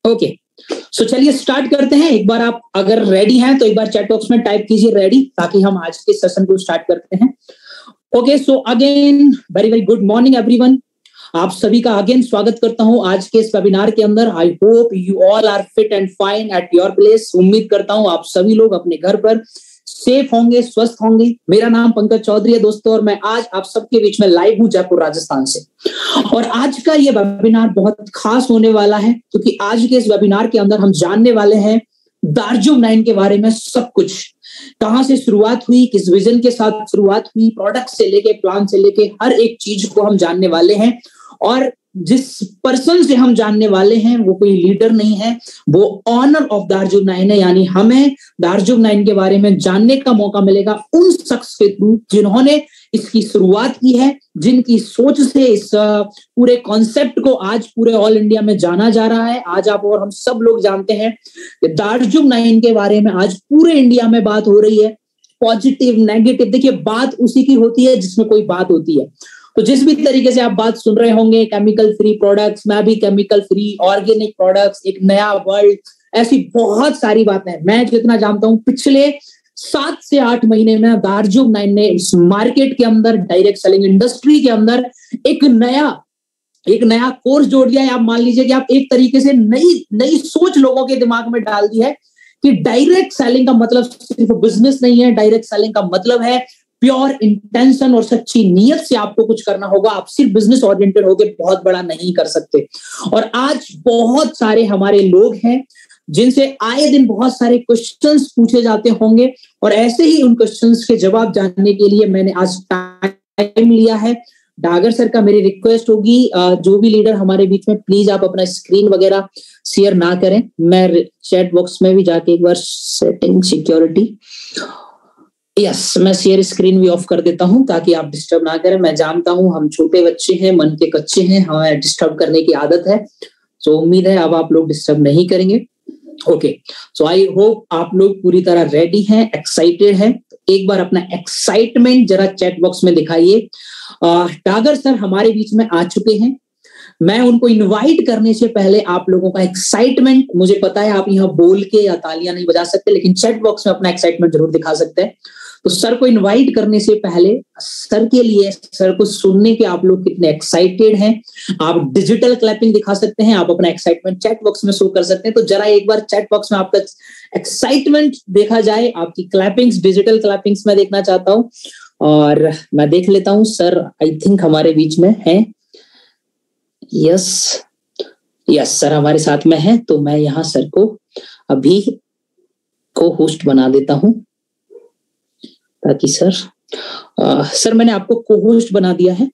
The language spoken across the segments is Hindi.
ओके, सो चलिए स्टार्ट करते हैं। एक बार आप अगर रेडी हैं तो एक बार चैट बॉक्स में टाइप कीजिए रेडी, ताकि हम आज के सेशन को स्टार्ट करते हैं। Okay, so again very very good morning everyone. आप सभी का अगेन स्वागत करता हूं आज के इस वेबिनार के अंदर। I hope you all are fit and fine at your place. उम्मीद करता हूं आप सभी लोग अपने घर पर सेफ होंगे, स्वस्थ होंगे। मेरा नाम पंकज चौधरी है दोस्तों, और मैं आज आप सबके बीच में लाइव हूं जयपुर राजस्थान से। और आज का ये वेबिनार बहुत खास होने वाला है, क्योंकि आज के इस वेबिनार के अंदर हम जानने वाले हैं दार्जिलिंग 9 के बारे में सब कुछ। कहां से शुरुआत हुई, किस विजन के साथ शुरुआत हुई, प्रोडक्ट से लेके प्लान से लेके हर एक चीज को हम जानने वाले हैं। और जिस पर्सन से हम जानने वाले हैं वो कोई लीडर नहीं है, वो ऑनर ऑफ दार्जिलिंग 9 है। यानी हमें दार्जिलिंग 9 के बारे में जानने का मौका मिलेगा उन शख्स के थ्रू जिन्होंने इसकी शुरुआत की है, जिनकी सोच से इस पूरे कॉन्सेप्ट को आज पूरे ऑल इंडिया में जाना जा रहा है। आज आप और हम सब लोग जानते हैं कि दार्जिलिंग 9 के बारे में आज पूरे इंडिया में बात हो रही है। पॉजिटिव, नेगेटिव, देखिए बात उसी की होती है जिसमें कोई बात होती है। तो जिस भी तरीके से आप बात सुन रहे होंगे, केमिकल फ्री प्रोडक्ट्स, मैं भी केमिकल फ्री, ऑर्गेनिक प्रोडक्ट्स, एक नया वर्ल्ड, ऐसी बहुत सारी बातें हैं। मैं जितना जानता हूं पिछले 7 से 8 महीने में दार्जिलिंग 9 ने इस मार्केट के अंदर, डायरेक्ट सेलिंग इंडस्ट्री के अंदर एक नया कोर्स जोड़ दिया है। आप मान लीजिए कि आप एक तरीके से नई सोच लोगों के दिमाग में डाल दी है कि डायरेक्ट सेलिंग का मतलब सिर्फ बिजनेस नहीं है। डायरेक्ट सेलिंग का मतलब है प्योर इंटेंशन और सच्ची नीयत से आपको कुछ करना होगा। आप सिर्फ बिजनेस ओरिएंटेड होकर बहुत बड़ा नहीं कर सकते। और आज बहुत सारे हमारे लोग हैं जिनसे आए दिन बहुत सारे क्वेश्चंस पूछे जाते होंगे, और ऐसे ही उन क्वेश्चंस के जवाब जानने के लिए मैंने आज टाइम लिया है। डागर सर का मेरी रिक्वेस्ट होगी, जो भी लीडर हमारे बीच में, प्लीज आप अपना स्क्रीन वगैरह शेयर ना करें। मैं चैट बॉक्स में भी जाके एक बार सेटिंग सिक्योरिटी, यस, मैं शेयर स्क्रीन भी ऑफ कर देता हूं ताकि आप डिस्टर्ब ना करें। मैं जानता हूं हम छोटे बच्चे हैं, मन के कच्चे हैं, हमें डिस्टर्ब करने की आदत है। तो उम्मीद है अब आप लोग डिस्टर्ब नहीं करेंगे। ओके, सो आई होप आप लोग पूरी तरह रेडी हैं, एक्साइटेड हैं। एक बार अपना एक्साइटमेंट जरा चैट बॉक्स में दिखाइए। डागर सर हमारे बीच में आ चुके हैं। मैं उनको इनवाइट करने से पहले आप लोगों का एक्साइटमेंट, मुझे पता है आप यहाँ बोल के या तालियां नहीं बजा सकते, लेकिन चैट बॉक्स में अपना एक्साइटमेंट जरूर दिखा सकते हैं। तो सर को इनवाइट करने से पहले सर के लिए, सर को सुनने के आप लोग कितने एक्साइटेड हैं, आप डिजिटल क्लैपिंग दिखा सकते हैं, आप अपना एक्साइटमेंट चैट बॉक्स में शो कर सकते हैं। तो जरा एक बार चैट बॉक्स में आपका एक्साइटमेंट देखा जाए, आपकी क्लैपिंग्स, डिजिटल क्लैपिंग्स मैं देखना चाहता हूँ। और मैं देख लेता हूँ सर आई थिंक हमारे बीच में है। यस सर हमारे साथ में है। तो मैं यहाँ सर को अभी को होस्ट बना देता हूं, ताकि सर मैंने आपको को होस्ट बना दिया है।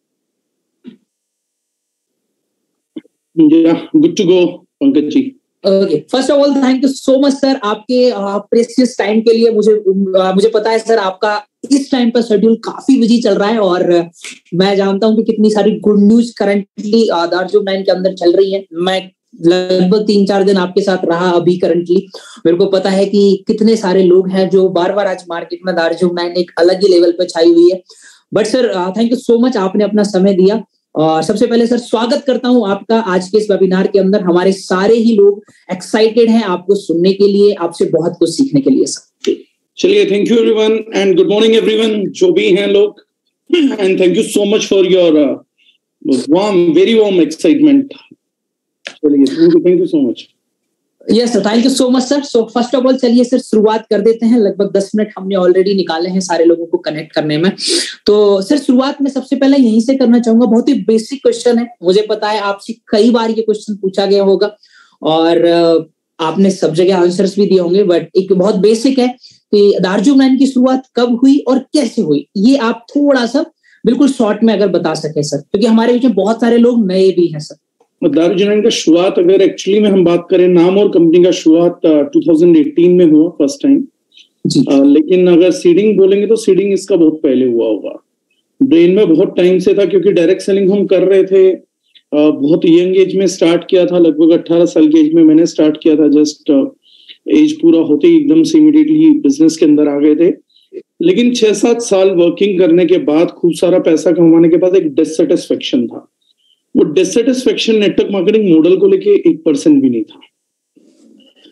Good to go Pankaj ji. Okay, first of all thank you so much sir आपके प्रेशियस टाइम के लिए। मुझे पता है सर आपका इस टाइम पर शेड्यूल काफी बिजी चल रहा है, और मैं जानता हूं कि कितनी सारी गुड न्यूज करंटली दार्जिलिंग 9 के अंदर चल रही है। मैं लगभग 3-4 दिन आपके साथ रहा अभी करंटली। मेरे को पता है कि कितने सारे लोग हैं जो बार बार आज मार्केट में दार्जिलिंग 9 एक अलग ही लेवल पे छाई हुई है। But sir thank you so much, आपने अपना समय दिया। और सबसे पहले सर स्वागत करता हूं आपका आज के इस वेबिनार के अंदर। हमारे सारे ही लोग एक्साइटेड हैं आपको सुनने के लिए, आपसे बहुत कुछ सीखने के लिए सर। चलिए, thank you everyone and good morning everyone जो भी हैं लोग, and thank you so much for your very warm excitement. चलिए, thank you so much. Yes sir, thank you so much sir. So first of all चलिए सर शुरुआत कर देते हैं। लगभग 10 मिनट हमने ऑलरेडी निकाले हैं सारे लोगों को कनेक्ट करने में। तो सर शुरुआत में सबसे पहले यहीं से करना चाहूंगा। बहुत ही बेसिक क्वेश्चन है, मुझे पता है आपसे कई बार ये क्वेश्चन पूछा गया होगा और आपने सब जगह आंसर्स भी दिए होंगे, बट एक बहुत बेसिक है कि दार्जिलिंग 9 की शुरुआत कब हुई और कैसे हुई, ये आप थोड़ा सा बिल्कुल शॉर्ट में अगर बता सके सर, क्योंकि हमारे बीच में बहुत सारे लोग नए भी हैं सर। दार्जिलिंग 9 का शुरुआत अगर एक्चुअली में हम बात करें, नाम और कंपनी का शुरुआत 2018 में हुआ फर्स्ट टाइम। लेकिन अगर सीडिंग बोलेंगे तो सीडिंग इसका बहुत पहले हुआ होगा। ब्रेन में बहुत टाइम से था, क्योंकि डायरेक्ट सेलिंग हम कर रहे थे। बहुत यंग एज में स्टार्ट किया था, लगभग 18 साल की एज में मैंने स्टार्ट किया था। जस्ट एज पूरा होते ही एकदम से इमीडिएटली बिजनेस के अंदर आ गए थे। लेकिन 6-7 साल वर्किंग करने के बाद, खूब सारा पैसा कमाने के बाद एक डिससेटिस्फेक्शन था। वो डिससेटिस्फेक्शन नेटवर्क मार्केटिंग मॉडल को लेके 1% भी नहीं था।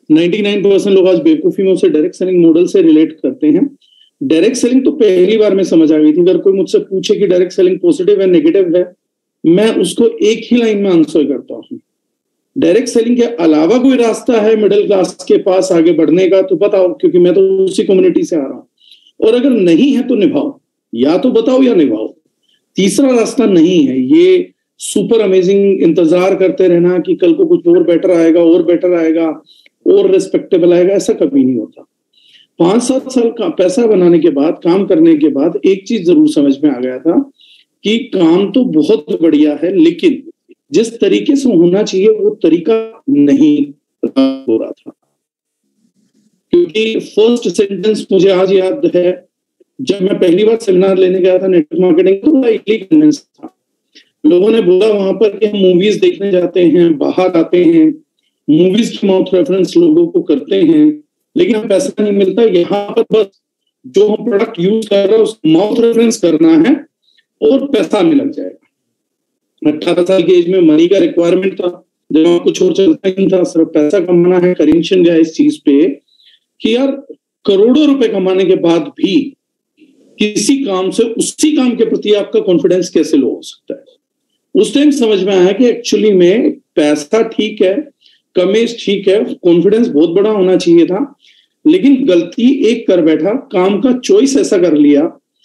99% लोग आज बेवकूफी में उसे डायरेक्ट सेलिंग मॉडल से रिलेट करते हैं। डायरेक्ट सेलिंग तो पहली बार में समझ आ गई थी। अगर कोई मुझसे पूछे कि डायरेक्ट सेलिंग पॉजिटिव है नेगेटिव है, मैं उसको एक ही लाइन में आंसर करता हूँ, डायरेक्ट सेलिंग के अलावा कोई रास्ता है मिडिल क्लास के पास आगे बढ़ने का तो बताओ, क्योंकि मैं तो उसी कम्युनिटी से आ रहा हूँ। और अगर नहीं है तो निभाओ, या तो बताओ या निभाओ, तीसरा रास्ता नहीं है। ये सुपर अमेजिंग इंतजार करते रहना कि कल को कुछ और बेटर आएगा और रिस्पेक्टेबल आएगा, ऐसा कभी नहीं होता। 5-7 साल का पैसा बनाने के बाद, काम करने के बाद एक चीज जरूर समझ में आ गया था कि काम तो बहुत बढ़िया है, लेकिन जिस तरीके से होना चाहिए वो तरीका नहीं हो रहा था। क्योंकि फर्स्ट सेंटेंस मुझे आज याद है, जब मैं पहली बार सेमिनार लेने गया था नेटवर्क मार्केटिंग, तो बड़ा इटली कन्विंस था। लोगों ने बोला वहां पर कि हम मूवीज देखने जाते हैं, बाहर आते हैं, मूवीज की माउथ रेफरेंस लोगों को करते हैं, लेकिन हमें पैसा नहीं मिलता। यहाँ पर बस जो हम प्रोडक्ट यूज कर रहे हैं उसको माउथ रेफरेंस करना है और पैसा हमें लग जाएगा। 18 साल की एज में मनी का रिक्वायरमेंट था, जब कुछ और चलता नहीं था, सिर्फ पैसा कमाना है। करेंशन गया इस चीज पे कि यार करोड़ों रुपए कमाने के बाद भी किसी काम से, उसी काम के प्रति आपका कॉन्फिडेंस कैसे लो हो सकता है। उस टाइम समझ में आया कि एक्चुअली में पैसा ठीक है, कमेज ठीक है, कॉन्फिडेंस बहुत बड़ा होना चाहिए था, लेकिन गलती एक कर बैठा, काम का चॉइस ऐसा कर लिया।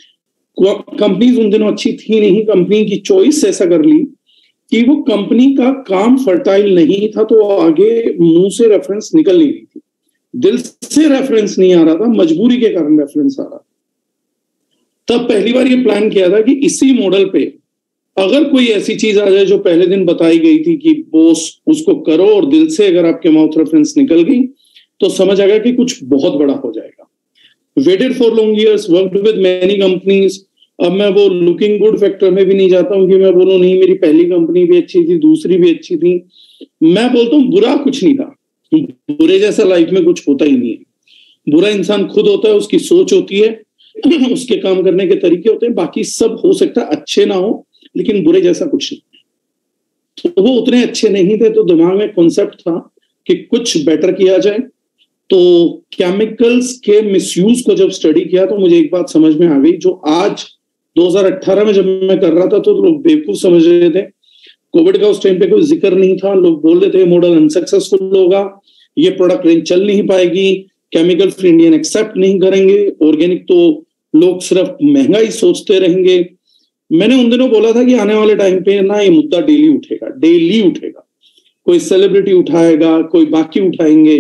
कंपनीज उन दिनों अच्छी थी नहीं, कंपनी की चॉइस ऐसा कर ली कि वो कंपनी का काम फर्टाइल नहीं था, तो आगे मुंह से रेफरेंस निकल नहीं रही थी, दिल से रेफरेंस नहीं आ रहा था, मजबूरी के कारण रेफरेंस आ रहा। तब पहली बार ये प्लान किया था कि इसी मॉडल पे अगर कोई ऐसी चीज आ जाए जो पहले दिन बताई गई थी कि बोस उसको करो, और दिल से अगर आपके माउथ रेफरेंस निकल गई तो समझ आ गया कि कुछ बहुत बड़ा हो जाएगा। Waited for long years, worked with many companies. अब मैं वो लुकिंग गुड फैक्टर में भी नहीं जाता हूँ कि मैं बोलूँ नहीं मेरी पहली कंपनी भी अच्छी थी, दूसरी भी अच्छी थी। मैं बोलता हूँ बुरा कुछ नहीं था, बुरे जैसा लाइफ में कुछ होता ही नहीं है। बुरा इंसान खुद होता है, उसकी सोच होती है, उसके काम करने के तरीके होते हैं, बाकी सब हो सकता है अच्छे ना हो, लेकिन बुरे जैसा कुछ नहीं। तो वो उतने अच्छे नहीं थे, तो दिमाग में कॉन्सेप्ट था कि कुछ बेटर किया जाए। तो केमिकल्स के मिसयूज को जब स्टडी किया तो मुझे एक बात समझ में आ गई, जो आज 2018 में जब मैं कर रहा था तो लोग बेवकूफ समझ रहे थे। कोविड का उस टाइम पे कोई जिक्र नहीं था, लोग बोल रहे थे मॉडल अनसक्सेसफुल होगा, ये प्रोडक्ट रेंज चल नहीं पाएगी, केमिकल फ्री इंडियन एक्सेप्ट नहीं करेंगे, ऑर्गेनिक तो लोग सिर्फ महंगा ही सोचते रहेंगे। मैंने उन दिनों बोला था कि आने वाले टाइम पे ना ये मुद्दा डेली उठेगा, कोई सेलिब्रिटी उठाएगा, कोई बाकी उठाएंगे।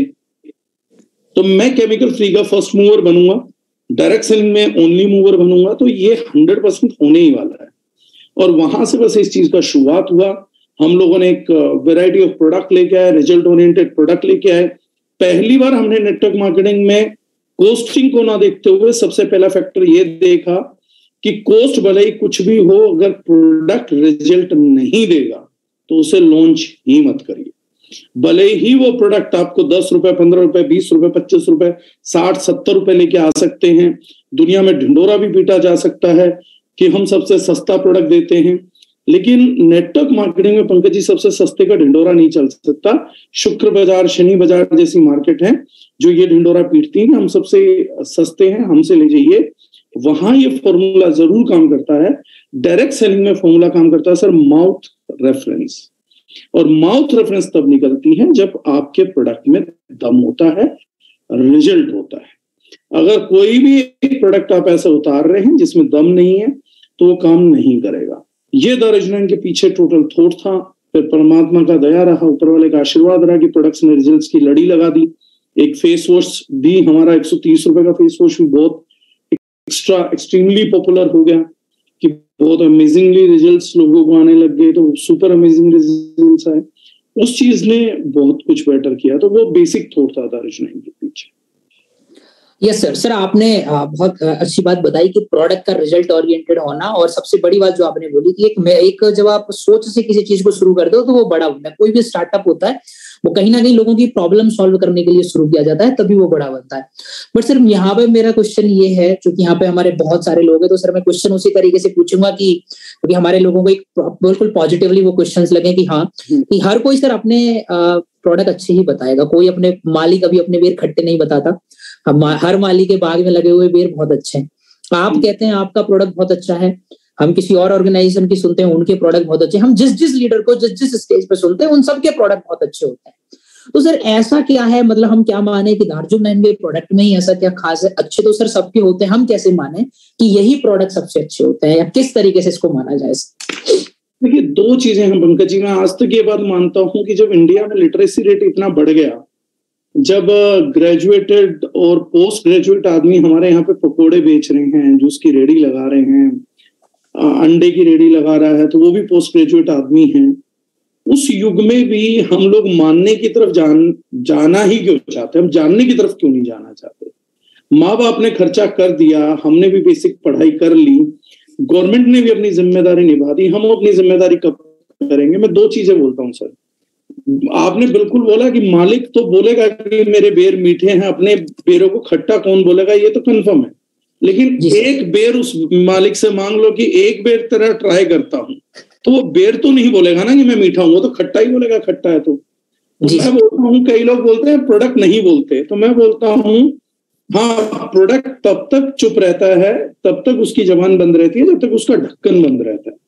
तो मैं केमिकल फ्री का फर्स्ट मूवर बनूंगा, डायरेक्ट सेलिंग में ओनली मूवर बनूंगा, तो ये 100% होने ही वाला है। और वहां से बस इस चीज का शुरुआत हुआ। हम लोगों ने एक वैरायटी ऑफ प्रोडक्ट लेके आए, रिजल्ट ओरिएंटेड प्रोडक्ट लेके आए। पहली बार हमने नेटवर्क मार्केटिंग में कॉस्टिंग को ना देखते हुए सबसे पहला फैक्टर ये देखा कि कॉस्ट भले ही कुछ भी हो, अगर प्रोडक्ट रिजल्ट नहीं देगा तो उसे लॉन्च ही मत करिए। भले ही वो प्रोडक्ट आपको 10 रुपए, 15 रुपए, 20 रुपए, 25 रुपए, 60-70 रुपए लेके आ सकते हैं। दुनिया में ढिंडोरा भी पीटा जा सकता है कि हम सबसे सस्ता प्रोडक्ट देते हैं, लेकिन नेटवर्क मार्केटिंग में पंकज जी सबसे सस्ते का ढिंडोरा नहीं चल सकता। शुक्र बाजार, शनि बाजार जैसी मार्केट है जो ये ढिंडोरा पीटती है कि हम सबसे सस्ते हैं, हमसे ले जाइए। वहां ये फॉर्मूला जरूर काम करता है। डायरेक्ट सेलिंग में फॉर्मूला काम करता है सर, माउथ रेफरेंस। और माउथ रेफरेंस तब निकलती है जब आपके प्रोडक्ट में दम होता है, रिजल्ट होता है। अगर कोई भी एक प्रोडक्ट आप ऐसा उतार रहे हैं जिसमें दम नहीं है तो वो काम नहीं करेगा। ये द रेजोनेंट के पीछे टोटल थॉट था। फिर परमात्मा का दया रहा, ऊपर वाले का आशीर्वाद रहा कि प्रोडक्ट्स ने रिजल्ट्स की लड़ी लगा दी। एक फेस वॉश भी हमारा 130 रुपए का फेस वॉश भी बहुत एक्सट्रीमली पॉपुलर हो गया कि बहुत अमेजिंगली रिजल्ट्स लोगों को आने लग गए, तो सुपर अमेजिंग रिजल्ट्स आए। उस चीज ने बहुत कुछ बेटर किया। तो वो बेसिक थॉट था द रेजोनेंट के पीछे। यस सर आपने बहुत अच्छी बात बताई कि प्रोडक्ट का रिजल्ट ओरिएंटेड होना, और सबसे बड़ी बात जो आपने बोली कि एक जब आप सोच से किसी चीज को शुरू कर दो तो वो बड़ा होता है। कोई भी स्टार्टअप होता है वो कहीं ना कहीं लोगों की प्रॉब्लम सॉल्व करने के लिए शुरू किया जाता है, तभी वो बड़ा बनता है। बट सर यहाँ पे मेरा क्वेश्चन ये है, क्योंकि यहाँ पे हमारे बहुत सारे लोग हैं, तो सर मैं क्वेश्चन उसी तरीके से पूछूंगा कि क्योंकि हमारे लोगों को एक बिल्कुल पॉजिटिवली वो क्वेश्चंस लगे कि हाँ कि हर कोई सर अपने प्रोडक्ट अच्छे ही बताएगा। कोई अपने माली कभी अपने बेर खट्टे नहीं बताता। हर माली के बाग में लगे हुए बेर बहुत अच्छे हैं। आप कहते हैं आपका प्रोडक्ट बहुत अच्छा है, हम किसी और ऑर्गेनाइजेशन की सुनते हैं उनके प्रोडक्ट बहुत अच्छे, हम जिस लीडर को जिस स्टेज पे सुनते हैं उन सबके प्रोडक्ट बहुत अच्छे होते हैं। तो सर ऐसा क्या है, मतलब हम क्या माने कि नागार्जुन के प्रोडक्ट में ही ऐसा क्या खास है? अच्छे तो सर सबके होते हैं, हम कैसे माने कि यही प्रोडक्ट सबसे अच्छे होते हैं, या किस तरीके से इसको माना जाए? देखिए, दो चीजें हैं पंकज जी। मैं आज तक ये बात मानता हूं कि जब इंडिया में लिटरेसी रेट इतना बढ़ गया, जब ग्रेजुएटेड और पोस्ट ग्रेजुएट आदमी हमारे यहाँ पे पकोड़े बेच रहे हैं, जूस की रेडी लगा रहे हैं, अंडे की रेडी लगा रहा है, तो वो भी पोस्ट ग्रेजुएट आदमी हैं। उस युग में भी हम लोग मानने की तरफ जाना ही क्यों चाहते? हम जानने की तरफ क्यों नहीं जाना चाहते? माँ बाप ने खर्चा कर दिया, हमने भी बेसिक पढ़ाई कर ली, गवर्नमेंट ने भी अपनी जिम्मेदारी निभा दी, हम अपनी जिम्मेदारी कब करेंगे? मैं दो चीजें बोलता हूँ सर। आपने बिल्कुल बोला कि मालिक तो बोलेगा कि मेरे बेर मीठे हैं, अपने बेरों को खट्टा कौन बोलेगा? ये तो कंफर्म है। लेकिन एक बेर उस मालिक से मांग लो कि एक बेर तेरा ट्राई करता हूं, तो वो बेर तो नहीं बोलेगा ना कि मैं मीठा हूं, वो तो खट्टा ही बोलेगा, खट्टा है। तो मैं बोलता हूँ, कई लोग बोलते हैं प्रोडक्ट नहीं बोलते, तो मैं बोलता हूँ हाँ, प्रोडक्ट तब तक चुप रहता है, तब तक उसकी जबान बंद रहती है, जब तक उसका ढक्कन बंद रहता है।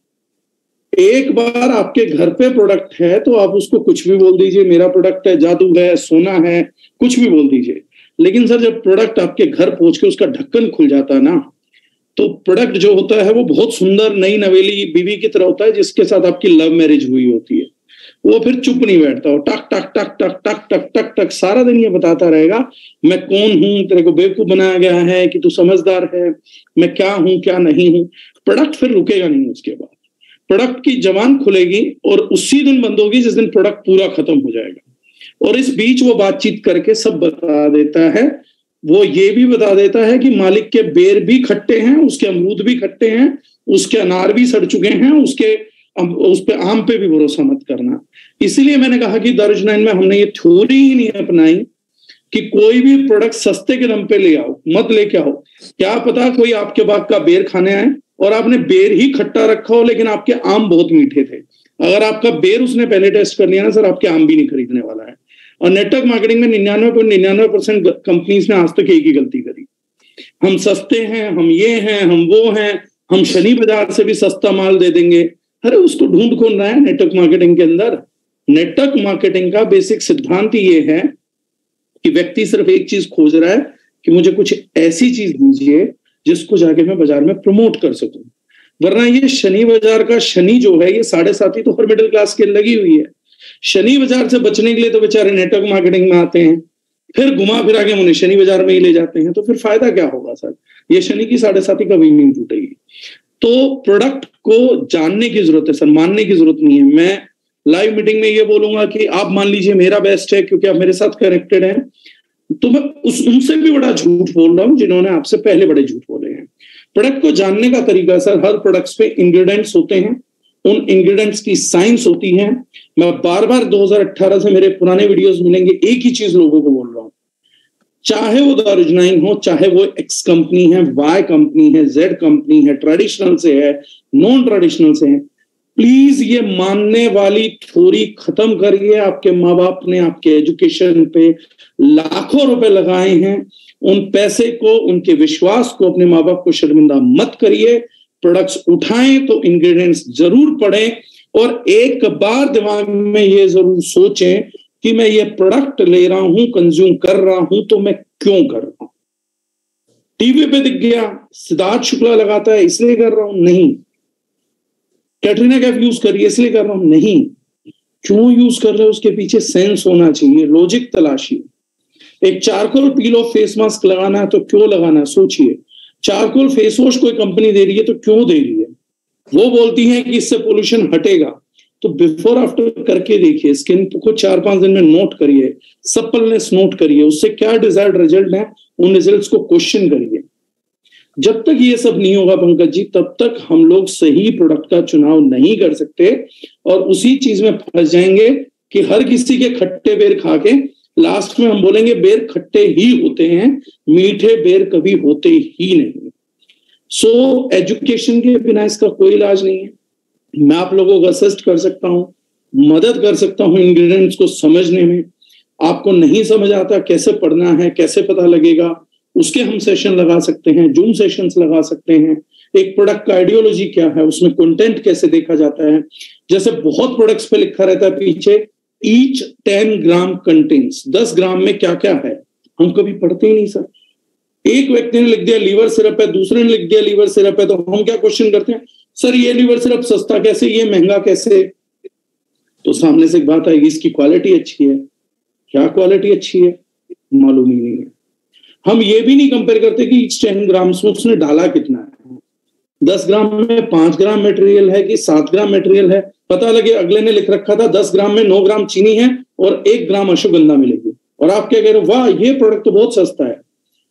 एक बार आपके घर पे प्रोडक्ट है तो आप उसको कुछ भी बोल दीजिए, मेरा प्रोडक्ट है, जादू है, सोना है, कुछ भी बोल दीजिए। लेकिन सर जब प्रोडक्ट आपके घर पहुंच के उसका ढक्कन खुल जाता है ना, तो प्रोडक्ट जो होता है वो बहुत सुंदर नई नवेली बीवी की तरह होता है, जिसके साथ आपकी लव मैरिज हुई होती है। वो फिर चुप नहीं बैठता, वो टक टक टक टक टक टक टक टक सारा दिन ये बताता रहेगा, मैं कौन हूं, तेरे को बेवकूफ बनाया गया है कि तू समझदार है, मैं क्या हूं क्या नहीं हूं। प्रोडक्ट फिर रुकेगा नहीं। उसके बाद प्रोडक्ट की जबान खुलेगी और उसी दिन बंद होगी जिस दिन प्रोडक्ट पूरा खत्म हो जाएगा। और इस बीच वो बातचीत करके सब बता देता है। वो ये भी बता देता है कि मालिक के बेर भी खट्टे हैं, उसके अमरूद भी खट्टे हैं, उसके अनार भी सड़ चुके हैं, उस पे आम पे भी भरोसा मत करना। इसीलिए मैंने कहा कि दारुल में हमने ये थ्योरी ही नहीं अपनाई कि कोई भी प्रोडक्ट सस्ते के दम पे ले आओ, मत लेके आओ। क्या पता कोई आपके बाग का बेर खाने आए और आपने बेर ही खट्टा रखा हो, लेकिन आपके आम बहुत मीठे थे। अगर आपका बेर उसने पहले टेस्ट कर लिया ना सर, आपके आम भी नहीं खरीदने वाला है। और नेटवर्क मार्केटिंग में 99.99% कंपनीज ने आज तक एक ही गलती करी, हम सस्ते हैं, हम ये हैं, हम वो हैं, हम शनि बाजार से भी सस्ता माल दे देंगे। अरे उसको ढूंढ कौन रहा है नेटवर्क मार्केटिंग के अंदर? नेटवर्क मार्केटिंग का बेसिक सिद्धांत ये है कि व्यक्ति सिर्फ एक चीज खोज रहा है कि मुझे कुछ ऐसी चीज दीजिए जिसको जाके मैं बाजार में प्रमोट कर सकूं। वरना ये शनि बाजार का शनि जो है, ये 7.5 तो हर मिडिल क्लास के लगी हुई है। शनि बाजार से बचने के लिए तो बेचारे नेटवर्क मार्केटिंग में आते हैं, फिर घुमा फिरा के उन्हें शनि बाजार में ही ले जाते हैं। तो फिर फायदा क्या होगा सर? ये शनि की 7.5 कभी नहीं टूटेगी। तो प्रोडक्ट को जानने की जरूरत है सर, मानने की जरूरत नहीं है। मैं लाइव मीटिंग में ये बोलूंगा कि आप मान लीजिए मेरा बेस्ट है क्योंकि आप मेरे साथ कनेक्टेड हैं, तो मैं उनसे भी बड़ा झूठ बोल रहा हूं जिन्होंने आपसे पहले बड़े झूठ बोले हैं। प्रोडक्ट को जानने का तरीका सर, हर प्रोडक्ट्स पे इंग्रेडिएंट्स होते हैं, उन इंग्रेडिएंट्स की साइंस होती है। मैं बार बार 2018 से मेरे पुराने वीडियोस मिलेंगे, एक ही चीज लोगों को बोल रहा हूं, चाहे वो दारुल हो, चाहे वो एक्स कंपनी है, वाई कंपनी है, जेड कंपनी है, ट्रेडिशनल से है, नॉन ट्रेडिशनल से है, प्लीज ये मानने वाली थ्योरी खत्म करिए। आपके माँ बाप ने आपके एजुकेशन पे लाखों रुपए लगाए हैं, उन पैसे को, उनके विश्वास को, अपने माँ बाप को शर्मिंदा मत करिए। प्रोडक्ट्स उठाएं तो इंग्रेडिएंट्स जरूर पढ़ें और एक बार दिमाग में ये जरूर सोचें कि मैं ये प्रोडक्ट ले रहा हूं, कंज्यूम कर रहा हूं, तो मैं क्यों कर रहा हूं? टीवी पे दिख गया सिद्धार्थ शुक्ला लगाता है इसलिए कर रहा हूं? नहीं। कैटरीना कैफ यूज करिए इसलिए कर रहा हूं? नहीं। क्यों यूज कर रहे हो उसके पीछे सेंस होना चाहिए, लॉजिक तलाशिए। एक charcoal peel off face mask लगाना है तो क्यों लगाना है, सोचिए। चारकोल फेस वॉश कोई कंपनी दे रही है तो क्यों दे रही है? वो बोलती है कि इससे पोल्यूशन हटेगा, तो बिफोर आफ्टर करके देखिए, स्किन को 4-5 दिन में नोट करिए, सप्पलनेस नोट करिए, उससे क्या डिजायर्ड रिजल्ट है, उन रिजल्ट्स को क्वेश्चन करिए। जब तक ये सब नहीं होगा पंकज जी, तब तक हम लोग सही प्रोडक्ट का चुनाव नहीं कर सकते और उसी चीज में फंस जाएंगे कि हर किसी के खट्टे बेर खा के लास्ट में हम बोलेंगे बेर खट्टे ही होते हैं, मीठे बेर कभी होते ही नहीं। सो एजुकेशन के बिना इसका कोई इलाज नहीं है। मैं आप लोगों को असिस्ट कर सकता हूं, मदद कर सकता हूँ इंग्रेडिएंट्स को समझने में। आपको नहीं समझ आता कैसे पढ़ना है, कैसे पता लगेगा, उसके हम सेशन लगा सकते हैं, जूम सेशंस लगा सकते हैं। एक प्रोडक्ट का आइडियोलॉजी क्या है, उसमें कंटेंट कैसे देखा जाता है। जैसे बहुत प्रोडक्ट्स पे लिखा रहता है पीछे ईच 10 ग्राम कंटेन्स, 10 ग्राम में क्या क्या है, हम कभी पढ़ते ही नहीं सर। एक व्यक्ति ने लिख दिया लीवर सिरप है, दूसरे ने लिख दिया लीवर सिरप है, तो हम क्या क्वेश्चन करते हैं, सर ये लीवर सिरप सस्ता कैसे, ये महंगा कैसे। तो सामने से एक बात आएगी, इसकी क्वालिटी अच्छी है, क्या क्वालिटी अच्छी है मालूम ही नहीं है। हम ये भी नहीं कंपेयर करते कि 10 ग्राम में उसने डाला कितना है, 10 ग्राम में 5 ग्राम मटेरियल है कि 7 ग्राम मटेरियल है। पता लगे अगले ने लिख रखा था 10 ग्राम में 9 ग्राम चीनी है और 1 ग्राम अश्वगंधा मिलेगी, और आप क्या कह रहे हो, वाह ये प्रोडक्ट तो बहुत सस्ता है,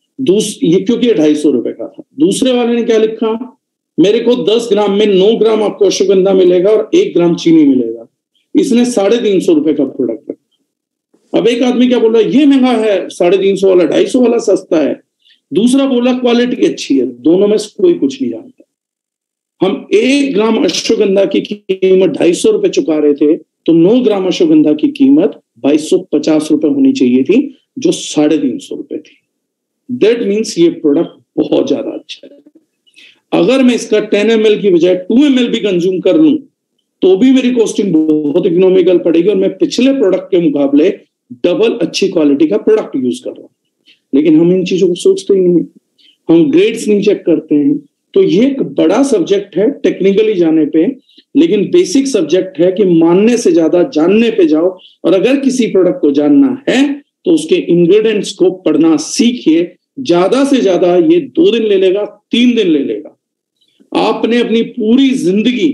ये क्योंकि 250 रुपए का था। दूसरे वाले ने क्या लिखा, मेरे को 10 ग्राम में 9 ग्राम आपको अश्वगंधा मिलेगा और 1 ग्राम चीनी मिलेगा। इसने 350 रुपए का प्रोडक्ट रखा। अब एक आदमी क्या बोल रहा है, ये महंगा है 350 वाला, 250 वाला सस्ता है। दूसरा बोला क्वालिटी अच्छी है। दोनों में से कोई कुछ नहीं जानता। हम 1 ग्राम अश्वगंधा की कीमत 250 रुपए चुका रहे थे, तो 9 ग्राम अश्वगंधा की कीमत 2250 रुपए होनी चाहिए थी, जो 350 रुपए थी। दैट मीन्स ये प्रोडक्ट बहुत ज्यादा अच्छा है। अगर मैं इसका 10 ml की बजाय 2 ml भी कंज्यूम कर लूं तो भी मेरी कॉस्टिंग बहुत इकोनॉमिकल पड़ेगी, और मैं पिछले प्रोडक्ट के मुकाबले डबल अच्छी क्वालिटी का प्रोडक्ट यूज कर रहा हूं। लेकिन हम इन चीजों को सोचते ही नहीं, हम ग्रेड्स नहीं चेक करते हैं। तो ये एक बड़ा सब्जेक्ट है टेक्निकली जाने पे, लेकिन बेसिक सब्जेक्ट है कि मानने से ज्यादा जानने पे जाओ। और अगर किसी प्रोडक्ट को जानना है तो उसके इंग्रेडिएंट्स को पढ़ना सीखिए। ज्यादा से ज्यादा ये 2 दिन ले लेगा, 3 दिन ले लेगा। आपने अपनी पूरी जिंदगी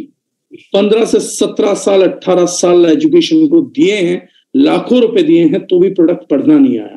15 से 17 साल 18 साल एजुकेशन को दिए हैं, लाखों रुपए दिए हैं, तो भी प्रोडक्ट पढ़ना नहीं आया।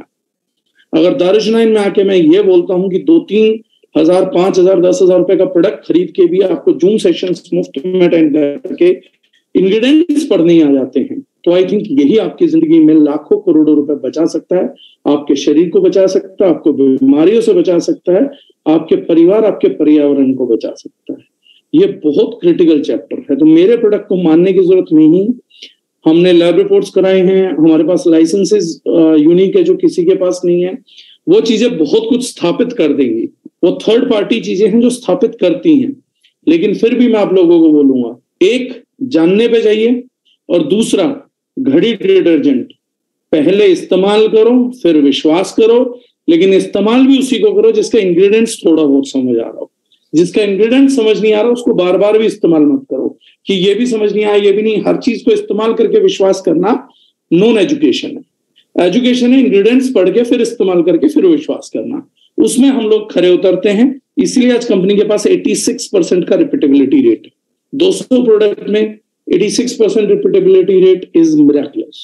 अगर दारुशनाइन में आके मैं ये बोलता हूं कि 2-3 हजार, 5,000, 10,000 रुपए का प्रोडक्ट खरीद के भी आपको जूम सेशंस मुफ्त में अटेंड करके इंग्रेडिएंट्स पढ़ने आ जाते हैं, तो आई थिंक यही आपकी जिंदगी में लाखों करोड़ों रुपए बचा सकता है, आपके शरीर को बचा सकता है, आपको बीमारियों से बचा सकता है, आपके परिवार, आपके पर्यावरण को बचा सकता है। ये बहुत क्रिटिकल चैप्टर है। तो मेरे प्रोडक्ट को मानने की जरूरत नहीं। हमने लैब रिपोर्ट्स कराए हैं, हमारे पास लाइसेंसेस यूनिक है जो किसी के पास नहीं है। वो चीजें बहुत कुछ स्थापित कर देंगी, वो थर्ड पार्टी चीजें हैं जो स्थापित करती हैं। लेकिन फिर भी मैं आप लोगों को बोलूंगा, एक जानने पे जाइए, और दूसरा घड़ी डिटर्जेंट पहले इस्तेमाल करो फिर विश्वास करो, लेकिन इस्तेमाल भी उसी को करो जिसका इंग्रेडिएंट्स थोड़ा बहुत समझ आ रहा हो। जिसका इंग्रेडिएंट समझ नहीं आ रहा उसको बार बार भी इस्तेमाल मत करो कि ये भी समझ नहीं आया, ये भी नहीं। हर चीज को इस्तेमाल करके विश्वास करना नॉन एजुकेशन है। एजुकेशन है इंग्रेडिएंट्स पढ़ के फिर इस्तेमाल करके फिर विश्वास करना। उसमें हम लोग खरे उतरते हैं। इसलिए आज कंपनी के पास 86% का रिपीटेबिलिटी रेट है। 200 प्रोडक्ट में 86% repeatability rate is miraculous.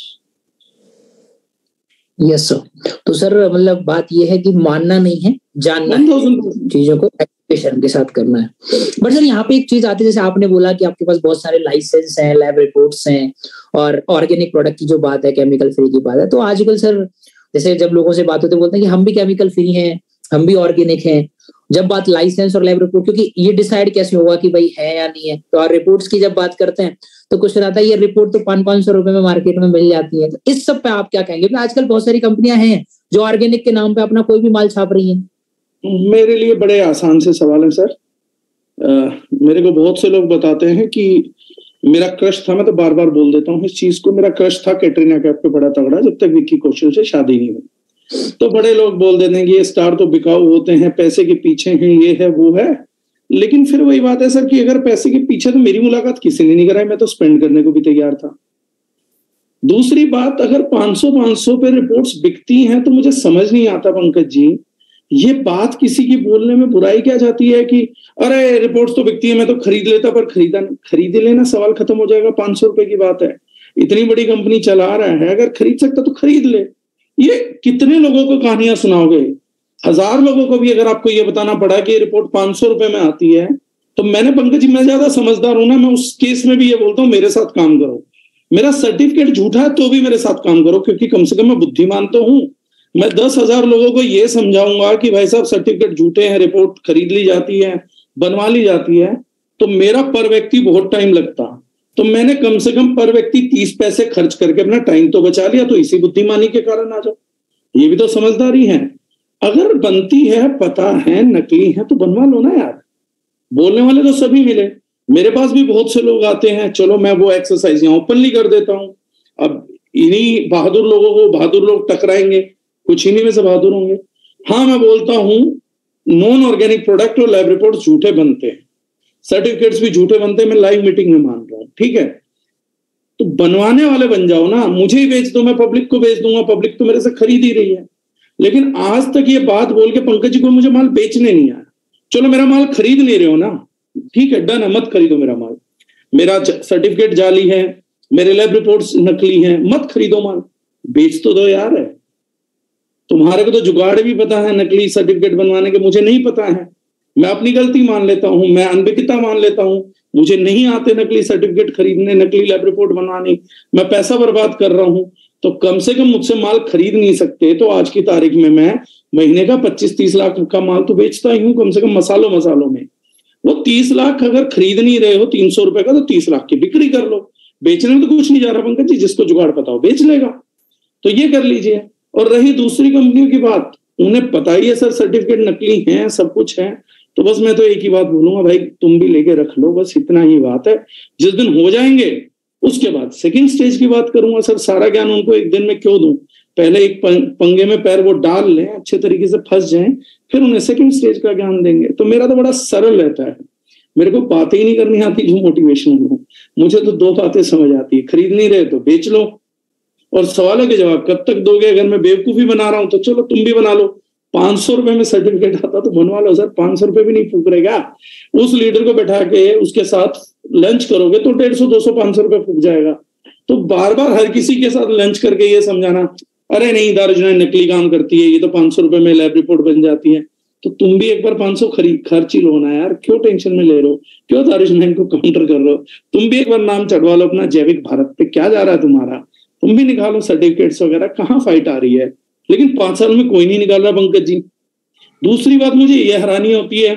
Yes sir. तो सर मतलब बात यह है कि मानना नहीं है, जानना है, चीजों को एजुकेशन के साथ करना है। बट सर यहाँ पे एक चीज आती है, जैसे आपने बोला कि आपके पास बहुत सारे लाइसेंस हैं, लैब रिपोर्ट्स हैं, और ऑर्गेनिक प्रोडक्ट की जो बात है, केमिकल फ्री की बात है। तो आजकल सर जैसे जब लोगों से बात होती है बोलते हैं कि हम भी केमिकल फ्री हैं, हम भी ऑर्गेनिक हैं। जब बात लाइसेंस और लैब रिपोर्ट, क्योंकि ये डिसाइड कैसे होगा कि भाई है या नहीं है। तो और रिपोर्ट्स की जब बात करते हैं तो कुछ रहता है ये रिपोर्ट तो 500-500 रुपए में मार्केट में मिल जाती है। तो इस सब पे आप क्या कहेंगे? आजकल बहुत सारी कंपनियां हैं जो ऑर्गेनिक के नाम पे अपना कोई भी माल छाप रही हैं। मेरे लिए बड़े आसान से सवाल है सर। मेरे को बहुत से लोग बताते हैं कि मेरा क्रश था, मैं तो बार बार बोल देता हूँ इस चीज को, मेरा क्रश था कैटरीना कैफ पे बड़ा तगड़ा, जब तक विक्की कौशल से शादी नहीं हुई। तो बड़े लोग बोल देते हैं कि ये स्टार तो बिकाऊ होते हैं, पैसे के पीछे हैं, ये है वो है। लेकिन फिर वही बात है सर कि अगर पैसे के पीछे, तो मेरी मुलाकात किसी ने नहीं कराई, मैं तो स्पेंड करने को भी तैयार था। दूसरी बात, अगर 500 पे रिपोर्ट्स बिकती हैं तो मुझे समझ नहीं आता पंकज जी, ये बात किसी की बोलने में बुराई क्या जाती है कि अरे रिपोर्ट्स तो बिकती है मैं तो खरीद लेता, पर खरीद लेना सवाल खत्म हो जाएगा। 500 रुपए की बात है, इतनी बड़ी कंपनी चला रहा है, अगर खरीद सकता तो खरीद ले। ये कितने लोगों को कहानियां सुनाओगे? 1000 लोगों को भी अगर आपको ये बताना पड़ा कि रिपोर्ट 500 रुपए में आती है, तो मैंने पंकज जी, मैं ज्यादा समझदार हूं ना, मैं उस केस में भी ये बोलता हूँ मेरे साथ काम करो। मेरा सर्टिफिकेट झूठा है तो भी मेरे साथ काम करो, क्योंकि कम से कम मैं बुद्धिमान तो हूं। मैं 10,000 लोगों को ये समझाऊंगा कि भाई साहब सर्टिफिकेट झूठे हैं, रिपोर्ट खरीद ली जाती है, बनवा ली जाती है, तो मेरा पर व्यक्ति बहुत टाइम लगता। तो मैंने कम से कम पर व्यक्ति 30 पैसे खर्च करके अपना टाइम तो बचा लिया। तो इसी बुद्धिमानी के कारण आ जाओ, ये भी तो समझदारी है। अगर बनती है, पता है नकली है, तो बनवा लो ना यार। बोलने वाले तो सभी मिले, मेरे पास भी बहुत से लोग आते हैं। चलो मैं वो एक्सरसाइज यहाँ ओपनली कर देता हूँ। अब इन्हीं बहादुर लोगों को बहादुर लोग टकराएंगे, कुछ इन्हीं में से बहादुर होंगे। हाँ, मैं बोलता हूँ नॉन ऑर्गेनिक प्रोडक्ट और लैब रिपोर्ट झूठे बनते हैं, सर्टिफिकेट्स भी झूठे बनते हैं, मैं लाइव मीटिंग में मान रहा हूँ, ठीक है। तो बनवाने वाले बन जाओ ना, मुझे ही बेच दो, मैं पब्लिक को बेच दूंगा, पब्लिक तो मेरे से खरीद ही रही है। लेकिन आज तक ये बात बोल के पंकज जी को मुझे माल बेचने नहीं आया। चलो मेरा माल खरीद नहीं रहे हो ना, ठीक है, डन है, मत खरीदो मेरा माल, मेरा सर्टिफिकेट जाली है, मेरे लैब रिपोर्ट्स नकली हैं, मत खरीदो माल, बेच तो दो यार। है तुम्हारे को तो जुगाड़ भी पता है नकली सर्टिफिकेट बनवाने के, मुझे नहीं पता है। मैं अपनी गलती मान लेता हूं, मैं अनभिज्ञता मान लेता हूं, मुझे नहीं आते नकली सर्टिफिकेट खरीदने, नकली लैब रिपोर्ट बनवाने, मैं पैसा बर्बाद कर रहा हूं। तो कम से कम मुझसे माल खरीद नहीं सकते, तो आज की तारीख में मैं महीने का 25-30 लाख का माल तो बेचता ही हूँ कम से कम मसालों में। वो 30 लाख अगर खरीद नहीं रहे हो 300 रुपए का, तो 30 लाख की बिक्री कर लो। बेचने में तो कुछ नहीं जा रहा पंकज जी, जिसको जुगाड़ पता हो बेच लेगा, तो ये कर लीजिए। और रही दूसरी कंपनियों की बात, उन्हें पता ही है सर सर्टिफिकेट नकली हैं, सब कुछ है, तो बस मैं तो एक ही बात बोलूंगा, भाई तुम भी लेके रख लो, बस इतना ही बात है। जिस दिन हो जाएंगे उसके बाद सेकंड स्टेज की बात करूंगा। सर सारा ज्ञान उनको एक दिन में क्यों दूं, पहले एक पंगे में पैर वो डाल लें, अच्छे तरीके से फंस जाएं, फिर उन्हें सेकंड स्टेज का ज्ञान देंगे। तो मेरा तो बड़ा सरल रहता है, मेरे को बातें ही नहीं करनी आती जो मोटिवेशनल हो। मुझे तो 2 बातें समझ आती है, खरीद नहीं रहे तो बेच लो, और सवालों के जवाब कब तक दोगे। अगर मैं बेवकूफी बना रहा हूं तो चलो तुम भी बना लो, 500 रुपए में सर्टिफिकेट आता तो बनवा लो सर, 500 रुपए भी नहीं फूक रहेगा। उस लीडर को बैठा के उसके साथ लंच करोगे तो 150, 200, 500 रुपए फूक जाएगा। तो बार बार हर किसी के साथ लंच करके ये समझाना, अरे नहीं दारुजनाइन नकली काम करती है, ये तो 500 रुपए में लैब रिपोर्ट बन जाती है, तो तुम भी एक बार 500 खर्च ही लो ना यार, क्यों टेंशन में ले रहे हो, क्यों दारुजनाइन को काउंटर कर रहे हो। तुम भी एक बार नाम चढ़वा लो अपना जैविक भारत पे, क्या जा रहा है तुम्हारा, तुम भी निकालो सर्टिफिकेट्स वगैरह, कहाँ फाइट आ रही है। लेकिन 5 साल में कोई नहीं निकाल रहा पंकज जी। दूसरी बात मुझे यह हैरानी होती है,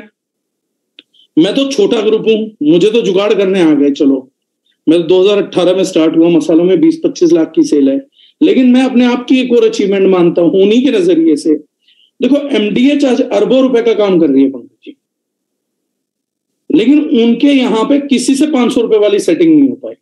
मैं तो छोटा ग्रुप हूं, मुझे तो जुगाड़ करने आ गए। चलो मैं 2018 में स्टार्ट हुआ, मसालों में 20-25 लाख की सेल है, लेकिन मैं अपने आप की एक और अचीवमेंट मानता हूं उन्हीं के नजरिए से। देखो एमडीएच आज अरबों रुपए का काम कर रही है पंकज जी, लेकिन उनके यहां पे किसी से 500 रुपए वाली सेटिंग नहीं हो पाई,